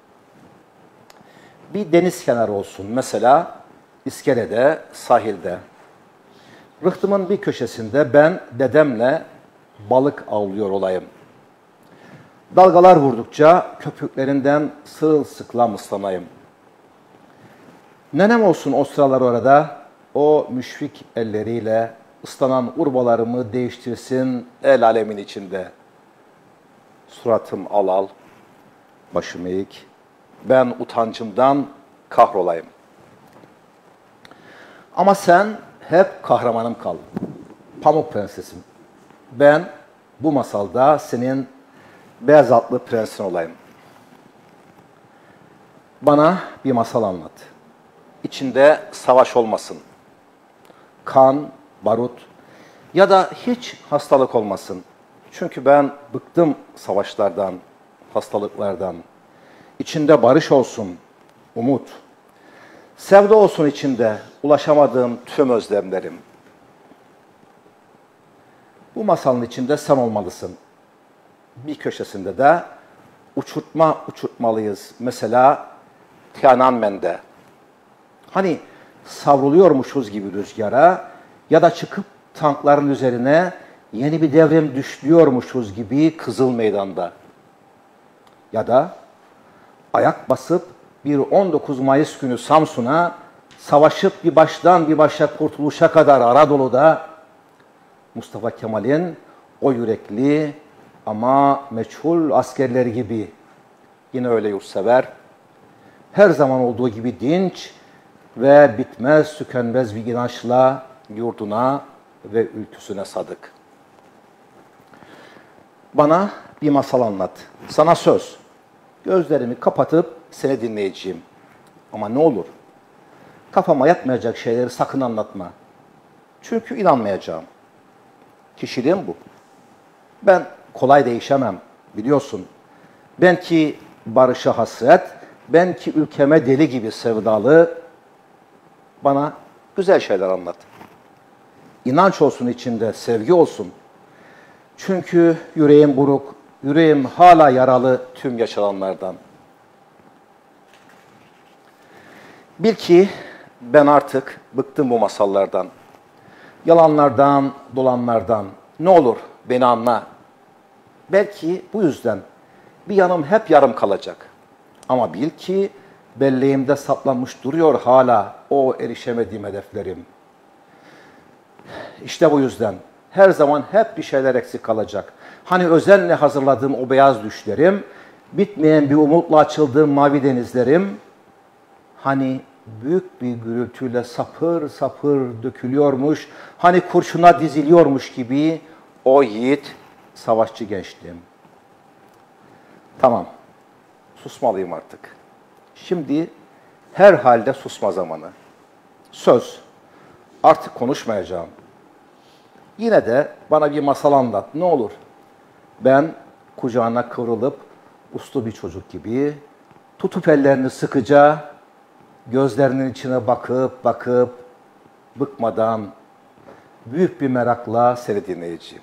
Bir deniz kenarı olsun, mesela iskelede, sahilde. Rıhtımın bir köşesinde ben dedemle balık avlıyor olayım. Dalgalar vurdukça köpüklerinden sırılsıklam ıslanayım. Nenem olsun o sıralar orada, o müşfik elleriyle ıslanan urbalarımı değiştirsin el alemin içinde. Suratım al al, başım eğik, ben utancımdan kahrolayım. Ama sen hep kahramanım kal, Pamuk Prensesim. Ben bu masalda senin beyaz atlı prensin olayım. Bana bir masal anlat. İçinde savaş olmasın. Kan, barut ya da hiç hastalık olmasın. Çünkü ben bıktım savaşlardan, hastalıklardan. İçinde barış olsun, umut. Sevda olsun içinde, ulaşamadığım tüm özlemlerim. Bu masalın içinde sen olmalısın. Bir köşesinde de uçurtma uçurtmalıyız. Mesela Tiananmen'de. Hani savruluyormuşuz gibi rüzgara ya da çıkıp tankların üzerine yeni bir devrim düşlüyormuşuz gibi Kızıl Meydan'da. Ya da ayak basıp bir 19 Mayıs günü Samsun'a savaşıp bir baştan bir başa kurtuluşa kadar Anadolu'da Mustafa Kemal'in o yürekli ama meçhul askerleri gibi yine öyle yurtsever, her zaman olduğu gibi dinç ve bitmez tükenmez bir inançla yurduna ve ülküsüne sadık. Bana bir masal anlat. Sana söz. Gözlerimi kapatıp seni dinleyeceğim. Ama ne olur, kafama yatmayacak şeyleri sakın anlatma. Çünkü inanmayacağım. Kişiliğim bu. Ben kolay değişemem, biliyorsun. Ben ki barışa hasret, ben ki ülkeme deli gibi sevdalı, bana güzel şeyler anlat. İnanç olsun içinde, sevgi olsun. Çünkü yüreğim buruk, yüreğim hala yaralı tüm yaşananlardan. Bil ki ben artık bıktım bu masallardan. Yalanlardan, dolanlardan. Ne olur beni anla. Belki bu yüzden bir yanım hep yarım kalacak. Ama bil ki belleğimde saplanmış duruyor hala o erişemediğim hedeflerim. İşte bu yüzden her zaman hep bir şeyler eksik kalacak. Hani özenle hazırladığım o beyaz düşlerim, bitmeyen bir umutla açıldığım mavi denizlerim, hani büyük bir gürültüyle sapır sapır dökülüyormuş, hani kurşuna diziliyormuş gibi o yiğit savaşçı gençliğim. Tamam, susmalıyım artık. Şimdi her halde susma zamanı. Söz, artık konuşmayacağım. Yine de bana bir masal anlat, ne olur. Ben kucağına kıvrılıp uslu bir çocuk gibi, tutup ellerini sıkıca, gözlerinin içine bakıp bakıp, bıkmadan, büyük bir merakla seni dinleyeceğim.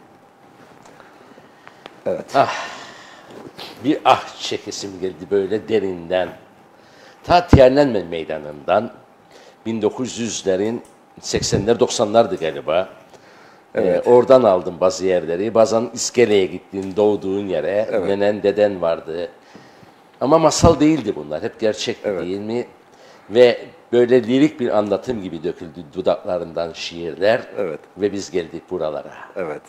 Evet. Bir ah çekesim geldi böyle derinden. Ta Tiananmen Meydanı'ndan 1900'lerin 80'ler 90'lardı galiba. Oradan aldım bazı yerleri. Bazen iskeleye gittin, doğduğun yere. Evet. Nenen, deden vardı. Ama masal değildi bunlar. Hep gerçek değil mi? Ve böyle lirik bir anlatım gibi döküldü dudaklarından şiirler. Evet. Ve biz geldik buralara. Evet.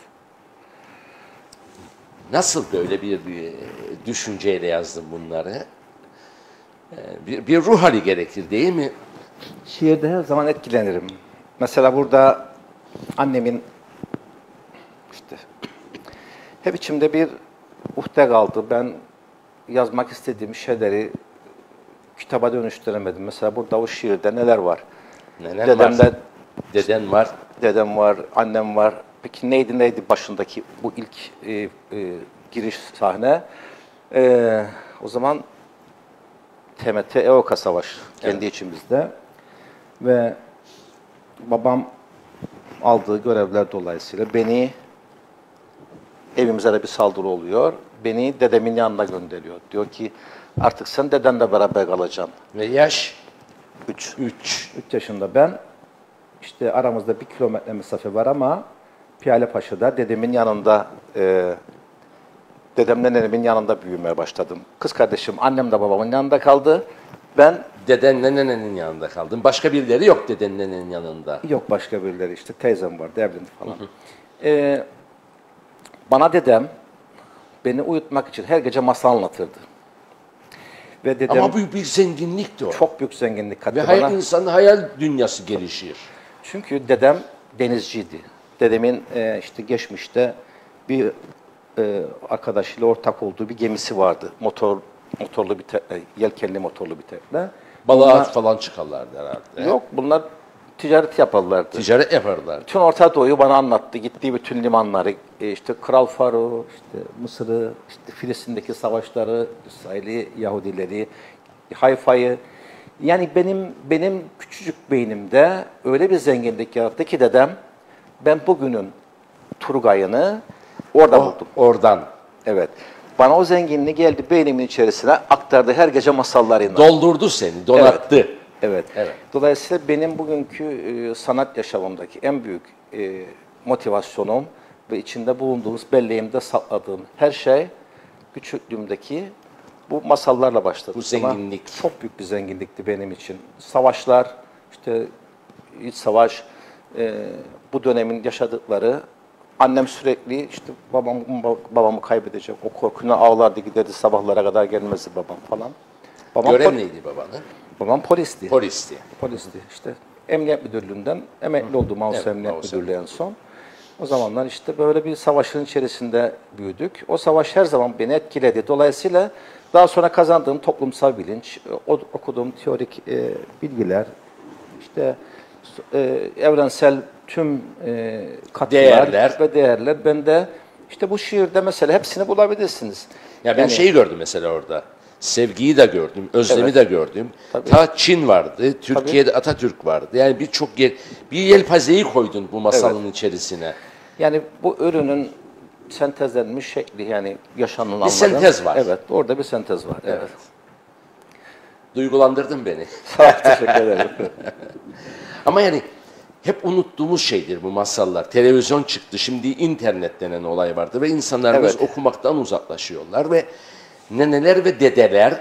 Nasıl böyle bir düşünceyle yazdım bunları? Bir ruh hali gerekir değil mi? Şiirde her zaman etkilenirim. Mesela burada annemin işte hep içimde bir uhde kaldı. Ben yazmak istediğim şeyleri kitaba dönüştüremedim. Mesela burada o şiirde neler var? Nenen Dedemle, var, deden var. dedem var, annem var. Peki neydi başındaki bu ilk giriş sahne? O zaman TMT EOKA Savaşı kendi içimizde. Ve babam aldığı görevler dolayısıyla beni, evimize de bir saldırı oluyor, beni dedemin yanına gönderiyor. Diyor ki artık sen dedenle beraber kalacaksın. Ve yaş 3 3. yaşında ben. İşte aramızda 1 kilometre mesafe var ama Piyalepaşa'da dedemin yanında, dedemle nenemin yanında büyümeye başladım. Kız kardeşim annem de babamın yanında kaldı. Ben Dedenle nenenin yanında kaldın. Başka birileri yok dedenle nenenin yanında. yok başka birileri işte teyzem vardı evlendi falan. Bana dedem beni uyutmak için her gece masal anlatırdı. Ve dedem Ama büyük bir zenginlikti o. çok büyük zenginlik kattı Ve bana. insanın hayal dünyası gelişir. Çünkü dedem denizciydi. Dedemin işte geçmişte bir arkadaşıyla ortak olduğu bir gemisi vardı. motorlu bir tekne, yelkenli motorlu bir tekne. Balığa Bunlar- falan çıkarlardı herhalde. Yok, bunlar ticaret yaparlardı. Ticaret yaparlar. Bütün Orta Doğu'yu bana anlattı. Gittiği bütün limanları, işte Kral Faro, işte Mısır'ı, işte Filistin'deki savaşları, İsrail'i, Yahudileri, Hayfa'yı. Yani benim küçücük beynimde öyle bir zenginlik yarattı ki dedem, ben bugünün Turgay'ını orada buldum. Oradan. Evet. Bana o zenginliği geldi beynimin içerisine aktardı her gece masallarıyla. Doldurdu seni, donattı. Evet. Evet. Dolayısıyla benim bugünkü sanat yaşamımdaki en büyük motivasyonum ve içinde bulunduğumuz belleğimde sakladığım her şey küçüklüğümdeki bu masallarla başladı. Bu zenginlik. Ama çok büyük bir zenginlikti benim için. Savaşlar, işte iç savaş, bu dönemin yaşadıkları. Annem sürekli işte babamı kaybedecek. O korkuyla ağlardı, giderdi, sabahlara kadar gelmezdi babam falan. Görev neydi babanın? Babam polisti. Polisti. Polisti işte. Emniyet Müdürlüğü'nden emekli oldu, Mausa Evet, Emniyet Mausa. Müdürlüğü en son. O zamanlar işte böyle bir savaşın içerisinde büyüdük. O savaş her zaman beni etkiledi. Dolayısıyla daha sonra kazandığım toplumsal bilinç, okuduğum teorik bilgiler, işte evrensel tüm katkılar Değerler. ve değerler bende işte bu şiirde mesela hepsini bulabilirsiniz. Ya ben şeyi gördüm mesela orada. Sevgiyi de gördüm, özlemi Evet. de gördüm. Tabii. Ta Çin vardı, Türkiye'de Atatürk vardı. Yani birçok bir yelpazeyi koydun bu masalın içerisine. Yani bu ürünün sentezlenmiş şekli, yani yaşanılanların. sentez var. Evet, orada bir sentez var. Evet. Duygulandırdın beni. Sağ ol, teşekkür ederim. Ama yani hep unuttuğumuz şeydir bu masallar. Televizyon çıktı, şimdi internet denen olay vardı ve insanlarımız Evet. okumaktan uzaklaşıyorlar ve neneler ve dedeler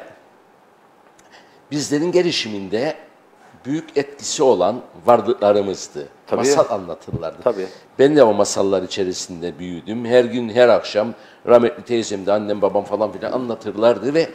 bizlerin gelişiminde büyük etkisi olan varlıklarımızdı. Tabii. Masal anlatırlardı. Tabii. Ben de o masallar içerisinde büyüdüm. Her gün, her akşam rahmetli teyzem de annem, babam falan filan anlatırlardı ve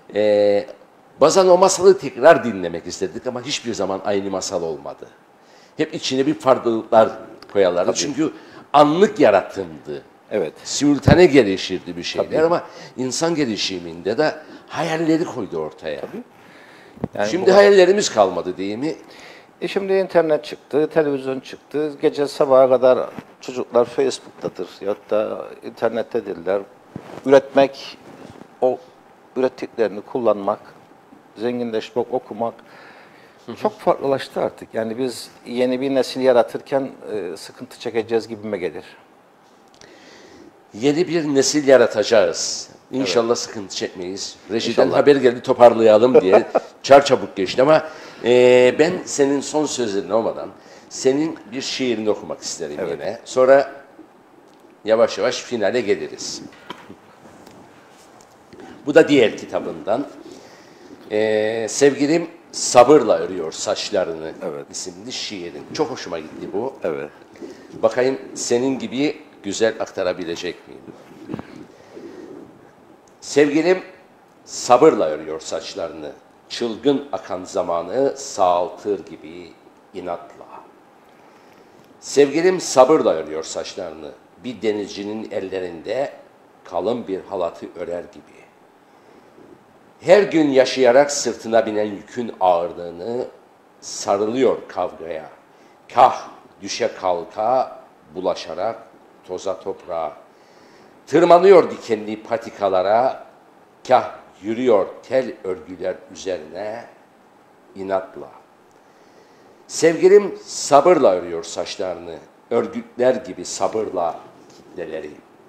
bazen o masalı tekrar dinlemek istedik ama hiçbir zaman aynı masal olmadı. Hep içine bir farklılıklar koyarlardı. Çünkü anlık yaratımdı. Evet. Simultane gelişirdi bir şeyler ama insan gelişiminde de hayalleri koydu ortaya. Yani Şimdi hayallerimiz kalmadı değil mi? Şimdi internet çıktı, televizyon çıktı. Gece sabaha kadar çocuklar Facebook'tadır ya da internettedirler. Üretmek, o ürettiklerini kullanmak, zenginleşmek, okumak çok farklılaştı artık. Yani biz yeni bir nesil yaratırken sıkıntı çekeceğiz gibime gelir. Yeni bir nesil yaratacağız. İnşallah sıkıntı çekmeyiz. Reji'den İnşallah. haber geldi toparlayalım diye çarçabuk geçti ama ben senin son sözlerin olmadan senin bir şiirini okumak isterim yine. Sonra yavaş yavaş finale geliriz. Bu da diğer kitabından. Sevgilim sabırla örüyor saçlarını isimli şiirin. Çok hoşuma gitti bu. Evet. Bakayım senin gibi güzel aktarabilecek miyim? Sevgilim sabırla örüyor saçlarını. Çılgın akan zamanı sağaltır gibi inatla. Sevgilim sabırla örüyor saçlarını. Bir denizcinin ellerinde kalın bir halatı örer gibi. Her gün yaşayarak sırtına binen yükün ağırlığını sarılıyor kavgaya. Kah düşe kalka bulaşarak toza toprağa. Tırmanıyor dikenli patikalara, kah yürüyor tel örgüler üzerine inatla. Sevgilim sabırla örüyor saçlarını, örgütler gibi sabırla kitleleri.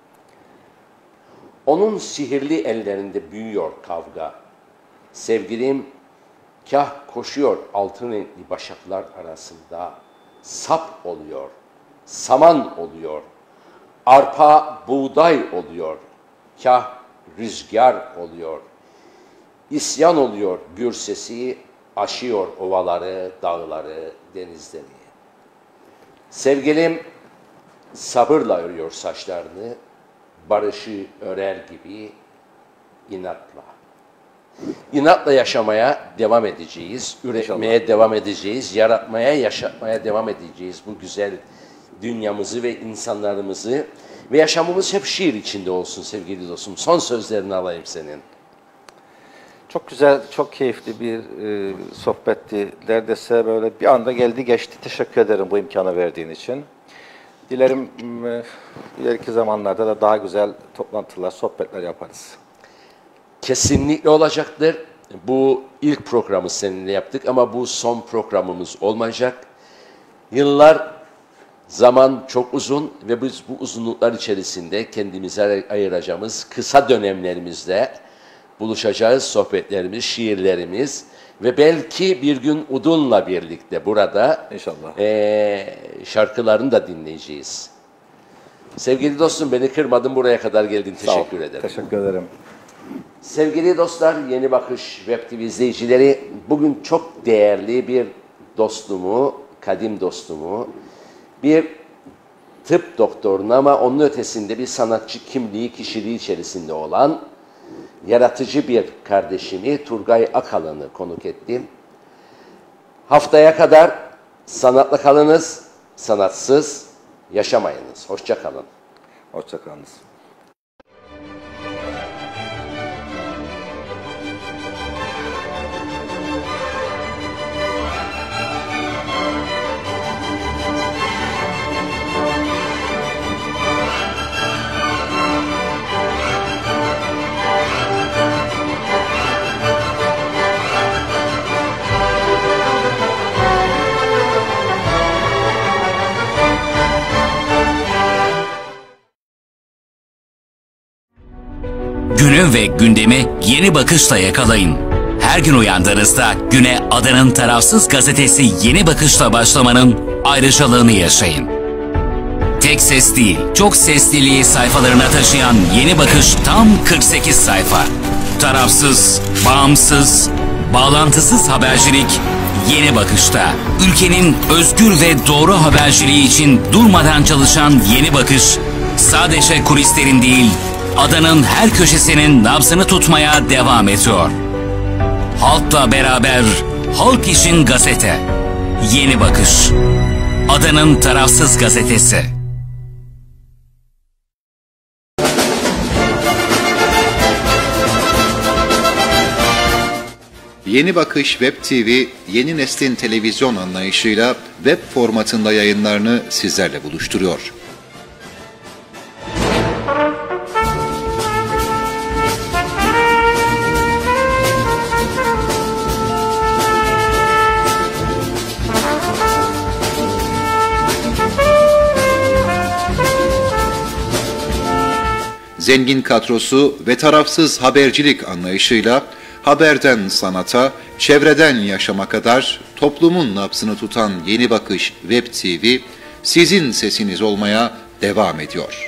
Onun sihirli ellerinde büyüyor kavga. Sevgilim kah koşuyor altın renkli başaklar arasında, sap oluyor, saman oluyor, arpa buğday oluyor, kah rüzgar oluyor. İsyan oluyor gür sesi, aşıyor ovaları, dağları, denizleri. Sevgilim sabırla örüyor saçlarını, barışı örer gibi inatla. İnatla yaşamaya devam edeceğiz, üretmeye devam edeceğiz, yaratmaya, yaşatmaya devam edeceğiz bu güzel dünyamızı ve insanlarımızı ve yaşamımız hep şiir içinde olsun sevgili dostum. Son sözlerini alayım senin. Çok güzel, çok keyifli bir sohbetti. Neredeyse böyle bir anda geldi geçti. Teşekkür ederim bu imkanı verdiğin için. Dilerim ileriki zamanlarda da daha güzel toplantılar, sohbetler yaparız. Kesinlikle olacaktır. Bu ilk programı seninle yaptık ama bu son programımız olmayacak. Yıllar, zaman çok uzun ve biz bu uzunluklar içerisinde kendimize ayıracağımız kısa dönemlerimizde buluşacağız, sohbetlerimiz, şiirlerimiz ve belki bir gün Udun'la birlikte burada İnşallah. Şarkılarını da dinleyeceğiz. Sevgili dostum, beni kırmadın, buraya kadar geldin. Sağ ol. Teşekkür ederim. Teşekkür ederim. Sevgili dostlar, Yeni Bakış Web TV izleyicileri, bugün çok değerli bir dostumu, kadim dostumu, bir tıp doktorunu ama onun ötesinde bir sanatçı kimliği, kişiliği içerisinde olan yaratıcı bir kardeşimi Turgay Akalan'ı konuk ettim. Haftaya kadar sanatla kalınız, sanatsız yaşamayınız. Hoşça kalın. Hoşça kalınız. Günü ve gündemi yeni bakışla yakalayın. Her gün uyandığınızda güne adanın tarafsız gazetesi Yeni Bakış'la başlamanın ayrıcalığını yaşayın. Tek ses değil, çok sesliliği sayfalarına taşıyan Yeni Bakış tam 48 sayfa. Tarafsız, bağımsız, bağlantısız habercilik Yeni Bakış'ta. Ülkenin özgür ve doğru haberciliği için durmadan çalışan Yeni Bakış, sadece kulislerin değil, adanın her köşesinin nabzını tutmaya devam ediyor. Halkla beraber, halk için gazete. Yeni Bakış. Adanın tarafsız gazetesi. Yeni Bakış Web TV, yeni neslin televizyon anlayışıyla web formatında yayınlarını sizlerle buluşturuyor. Zengin kadrosu ve tarafsız habercilik anlayışıyla haberden sanata, çevreden yaşama kadar toplumun nabzını tutan Yeni Bakış Web TV, sizin sesiniz olmaya devam ediyor.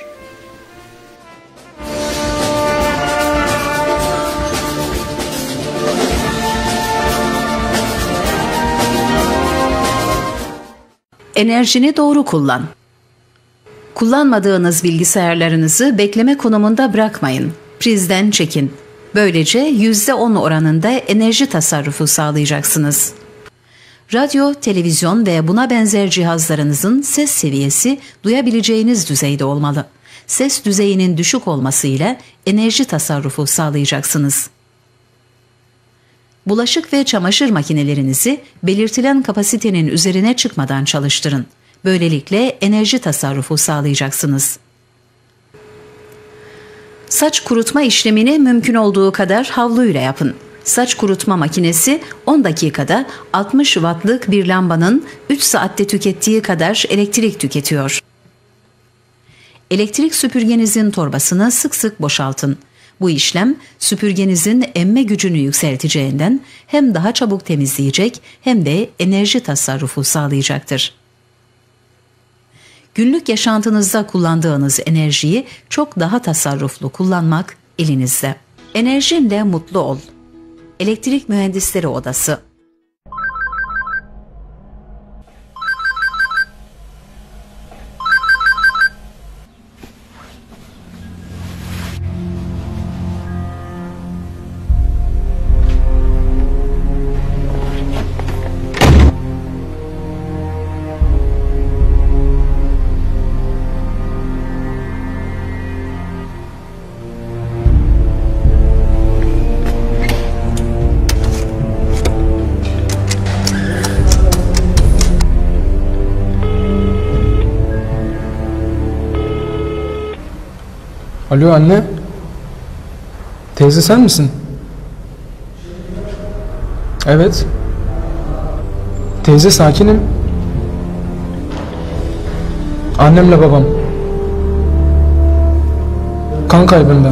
Enerjini doğru kullan. Kullanmadığınız bilgisayarlarınızı bekleme konumunda bırakmayın. Prizden çekin. Böylece %10 oranında enerji tasarrufu sağlayacaksınız. Radyo, televizyon ve buna benzer cihazlarınızın ses seviyesi duyabileceğiniz düzeyde olmalı. Ses düzeyinin düşük olmasıyla enerji tasarrufu sağlayacaksınız. Bulaşık ve çamaşır makinelerinizi belirtilen kapasitenin üzerine çıkmadan çalıştırın. Böylelikle enerji tasarrufu sağlayacaksınız. Saç kurutma işlemini mümkün olduğu kadar havluyla yapın. Saç kurutma makinesi 10 dakikada 60 wattlık bir lambanın 3 saatte tükettiği kadar elektrik tüketiyor. Elektrik süpürgenizin torbasını sık sık boşaltın. Bu işlem süpürgenizin emme gücünü yükselteceğinden hem daha çabuk temizleyecek hem de enerji tasarrufu sağlayacaktır. Günlük yaşantınızda kullandığınız enerjiyi çok daha tasarruflu kullanmak elinizde. Enerjinle mutlu ol. Elektrik Mühendisleri Odası. Alo anne. Teyze sen misin? Evet. Teyze sakinim. Annemle babam. Kan kaybından.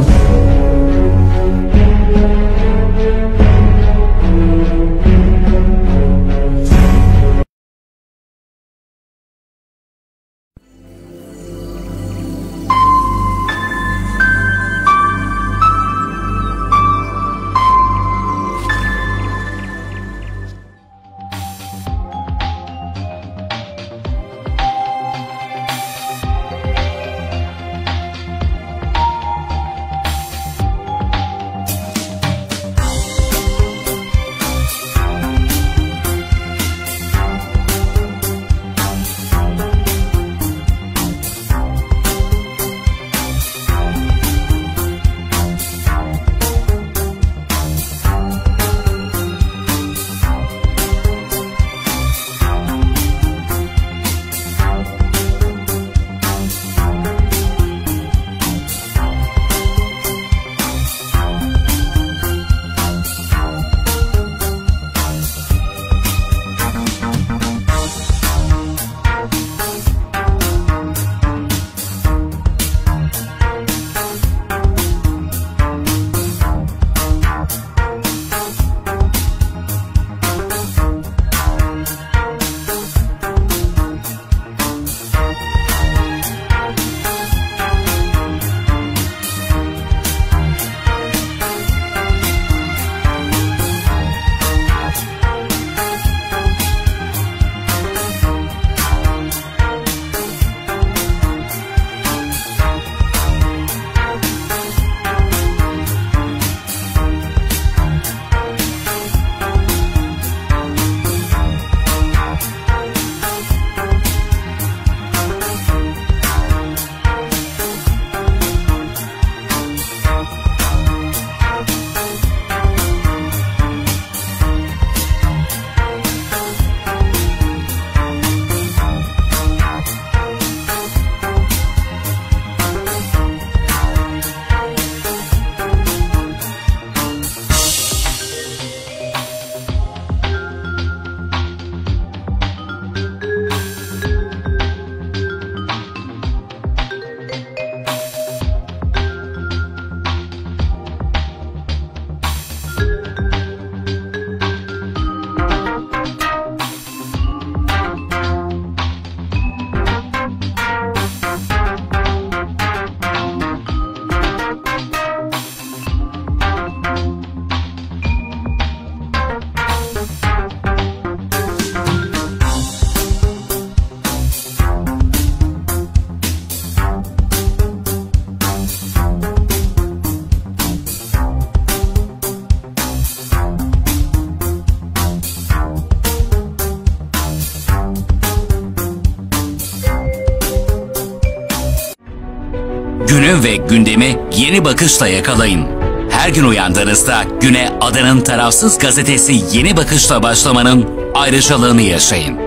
Günü ve gündemi yeni bakışla yakalayın. Her gün uyandığınızda güne adanın tarafsız gazetesi Yeni Bakış'la başlamanın ayrıcalığını yaşayın.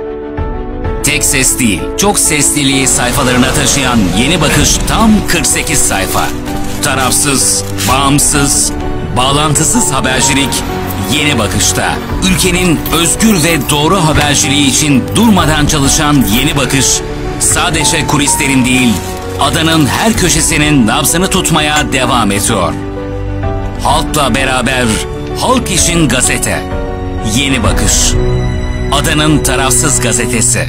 Tek ses değil, çok sesliliği sayfalarına taşıyan Yeni Bakış tam 48 sayfa. Tarafsız, bağımsız, bağlantısız habercilik Yeni Bakış'ta. Ülkenin özgür ve doğru haberciliği için durmadan çalışan Yeni Bakış, sadece kulislerin değil, adanın her köşesinin nabzını tutmaya devam ediyor. Halkla beraber, halk için gazete. Yeni Bakış. Adanın tarafsız gazetesi.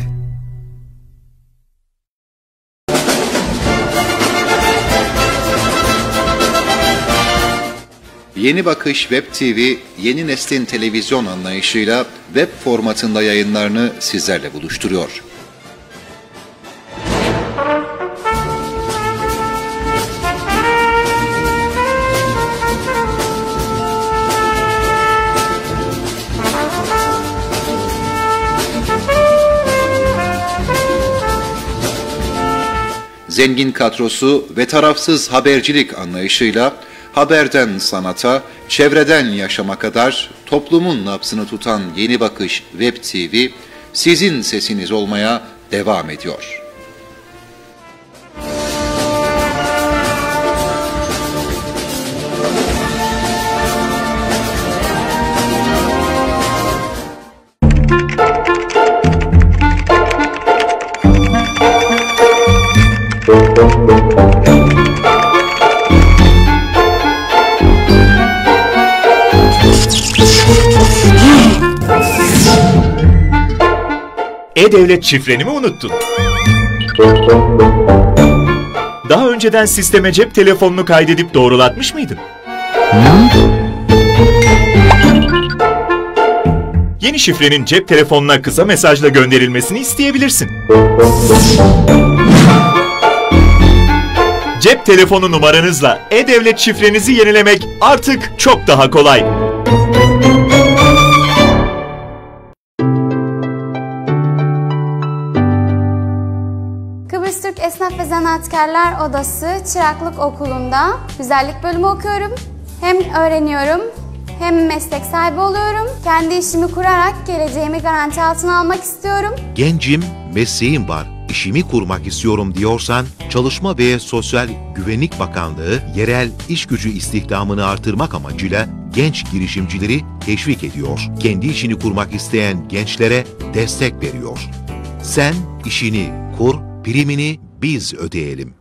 Yeni Bakış Web TV, yeni neslin televizyon anlayışıyla web formatında yayınlarını sizlerle buluşturuyor. Zengin kadrosu ve tarafsız habercilik anlayışıyla haberden sanata, çevreden yaşama kadar toplumun nabzını tutan Yeni Bakış Web TV, sizin sesiniz olmaya devam ediyor. E-Devlet şifreni mi unuttun? Daha önceden sisteme cep telefonunu kaydedip doğrulatmış mıydın? Yeni şifrenin cep telefonuna kısa mesajla gönderilmesini isteyebilirsin. Cep telefonu numaranızla E-Devlet şifrenizi yenilemek artık çok daha kolay. Kıbrıs Türk Esnaf ve Zanaatkarlar Odası Çıraklık Okulu'nda güzellik bölümü okuyorum. Hem öğreniyorum hem meslek sahibi oluyorum. Kendi işimi kurarak geleceğimi garanti altına almak istiyorum. Gencim, mesleğim var, işimi kurmak istiyorum diyorsan, Çalışma ve Sosyal Güvenlik Bakanlığı yerel iş gücü istihdamını artırmak amacıyla genç girişimcileri teşvik ediyor. Kendi işini kurmak isteyen gençlere destek veriyor. Sen işini kur, primini biz ödeyelim.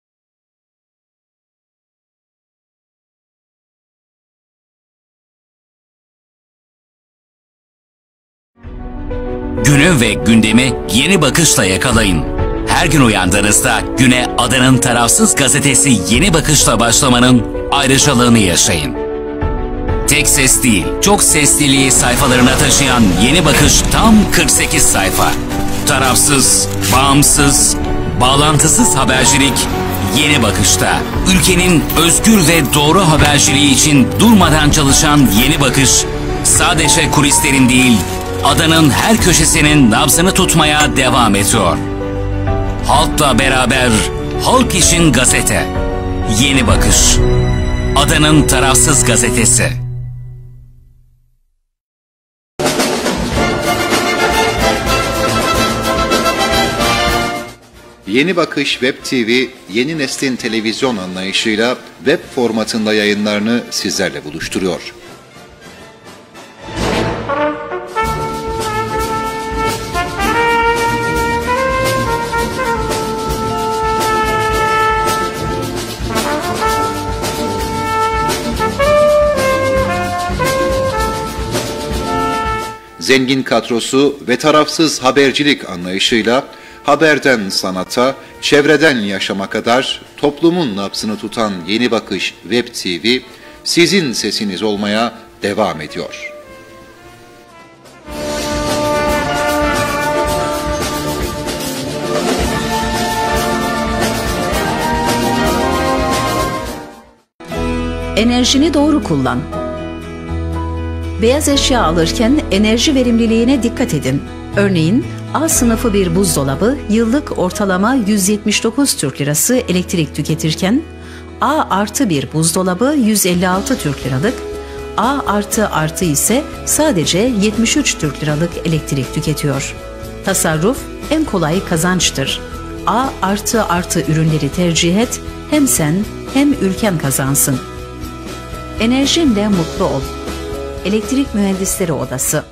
Günü ve gündemi yeni bakışla yakalayın. Her gün uyandığınızda güne adanın tarafsız gazetesi Yeni Bakış'la başlamanın ayrıcalığını yaşayın. Tek ses değil, çok sesliliği sayfalarına taşıyan Yeni Bakış tam 48 sayfa. Tarafsız, bağımsız, bağlantısız habercilik Yeni Bakış'ta. Ülkenin özgür ve doğru haberciliği için durmadan çalışan Yeni Bakış, sadece kulislerin değil, adanın her köşesinin nabzını tutmaya devam ediyor. Halkla beraber, halk için gazete. Yeni Bakış. Adanın tarafsız gazetesi. Yeni Bakış Web TV, yeni neslin televizyon anlayışıyla web formatında yayınlarını sizlerle buluşturuyor. Zengin kadrosu ve tarafsız habercilik anlayışıyla haberden sanata, çevreden yaşama kadar toplumun nabzını tutan Yeni Bakış Web TV sizin sesiniz olmaya devam ediyor. Enerjini doğru kullan. Beyaz eşya alırken enerji verimliliğine dikkat edin. Örneğin A sınıfı bir buzdolabı yıllık ortalama 179 Türk Lirası elektrik tüketirken A artı bir buzdolabı 156 Türk Liralık, A artı artı ise sadece 73 Türk Liralık elektrik tüketiyor. Tasarruf en kolay kazançtır. A artı artı ürünleri tercih et, hem sen hem ülken kazansın. Enerjinle mutlu ol. Elektrik Mühendisleri Odası.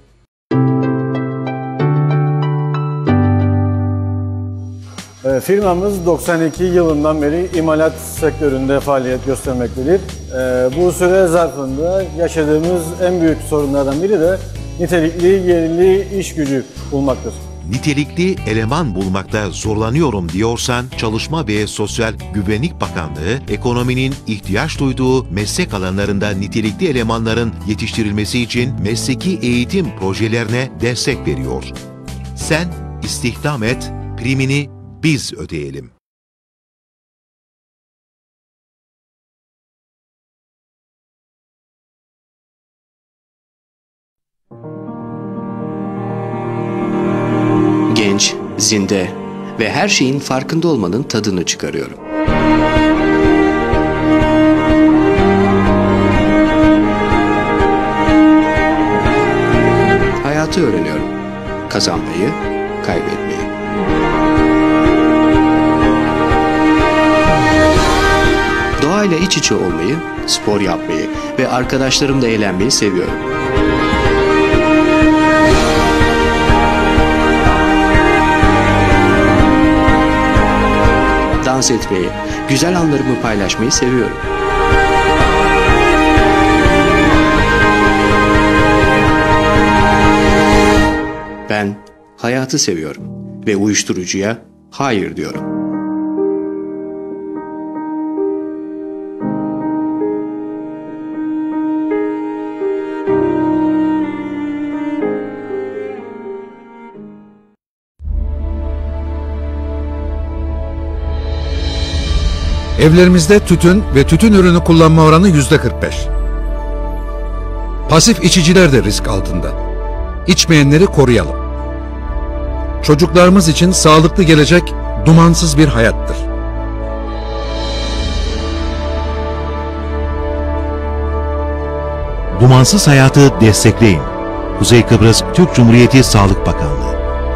Firmamız 92 yılından beri imalat sektöründe faaliyet göstermektedir. Bu süre zarfında yaşadığımız en büyük sorunlardan biri de nitelikli, yerli iş gücü bulmaktır. Nitelikli eleman bulmakta zorlanıyorum diyorsan, Çalışma ve Sosyal Güvenlik Bakanlığı, ekonominin ihtiyaç duyduğu meslek alanlarında nitelikli elemanların yetiştirilmesi için mesleki eğitim projelerine destek veriyor. Sen istihdam et, primini biz ödeyelim. Genç, zinde ve her şeyin farkında olmanın tadını çıkarıyorum. Hayatı öğreniyorum. Kazanmayı, kaybetmeyi. Doğayla iç içe olmayı, spor yapmayı ve arkadaşlarımla eğlenmeyi seviyorum. Dans etmeyi, güzel anlarımı paylaşmayı seviyorum. Ben hayatı seviyorum ve uyuşturucuya hayır diyorum. Evlerimizde tütün ve tütün ürünü kullanma oranı %45. Pasif içiciler de risk altında. İçmeyenleri koruyalım. Çocuklarımız için sağlıklı gelecek dumansız bir hayattır. Dumansız hayatı destekleyin. Kuzey Kıbrıs Türk Cumhuriyeti Sağlık Bakanlığı.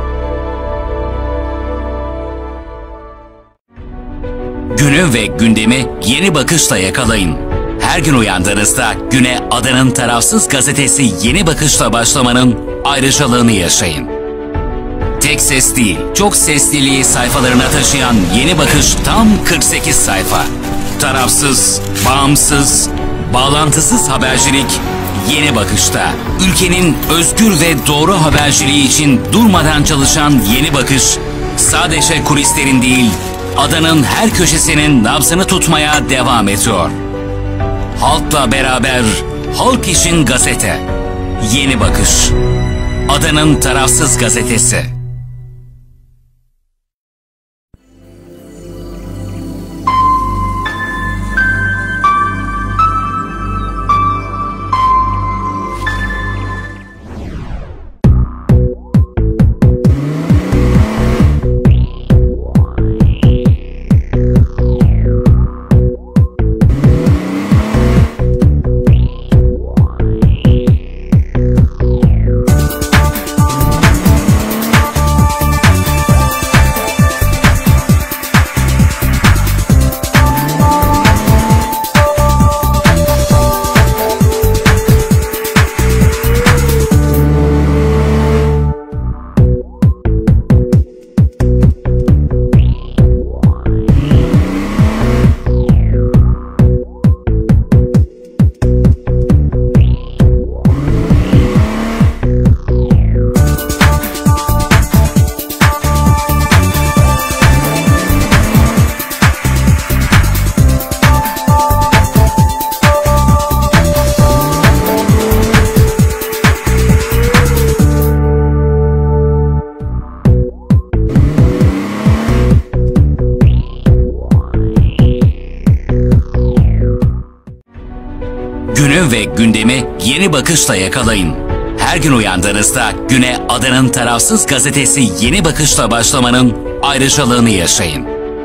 Günü ve gündemi yeni bakışla yakalayın. Her gün uyandığınızda güne adanın tarafsız gazetesi Yeni Bakış'la başlamanın ayrıcalığını yaşayın. Tek ses değil, çok sesliliği sayfalarına taşıyan Yeni Bakış tam 48 sayfa. Tarafsız, bağımsız, bağlantısız habercilik Yeni Bakış'ta. Ülkenin özgür ve doğru haberciliği için durmadan çalışan Yeni Bakış, sadece kulislerin değil, adanın her köşesinin nabzını tutmaya devam ediyor. Halkla beraber, halk için gazete. Yeni Bakış. Adanın tarafsız gazetesi. Günü ve gündemi Yeni Bakış'la yakalayın. Her gün uyandığınızda güne adanın tarafsız gazetesi Yeni Bakış'la başlamanın ayrıcalığını yaşayın.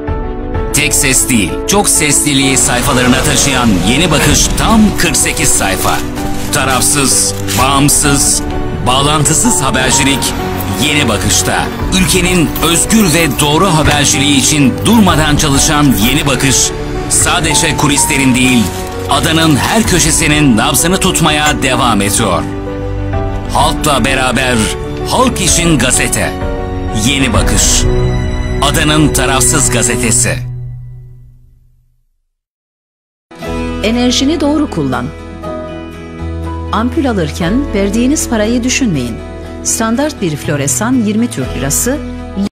Tek ses değil, çok sesliliği sayfalarına taşıyan Yeni Bakış tam 48 sayfa. Tarafsız, bağımsız, bağlantısız habercilik Yeni Bakış'ta. Ülkenin özgür ve doğru haberciliği için durmadan çalışan Yeni Bakış, sadece kulislerin değil, adanın her köşesinin nabzını tutmaya devam ediyor. Halkla beraber, halk için gazete. Yeni Bakış. Adanın tarafsız gazetesi. Enerjini doğru kullan. Ampul alırken verdiğiniz parayı düşünmeyin. Standart bir floresan 20 Türk lirası,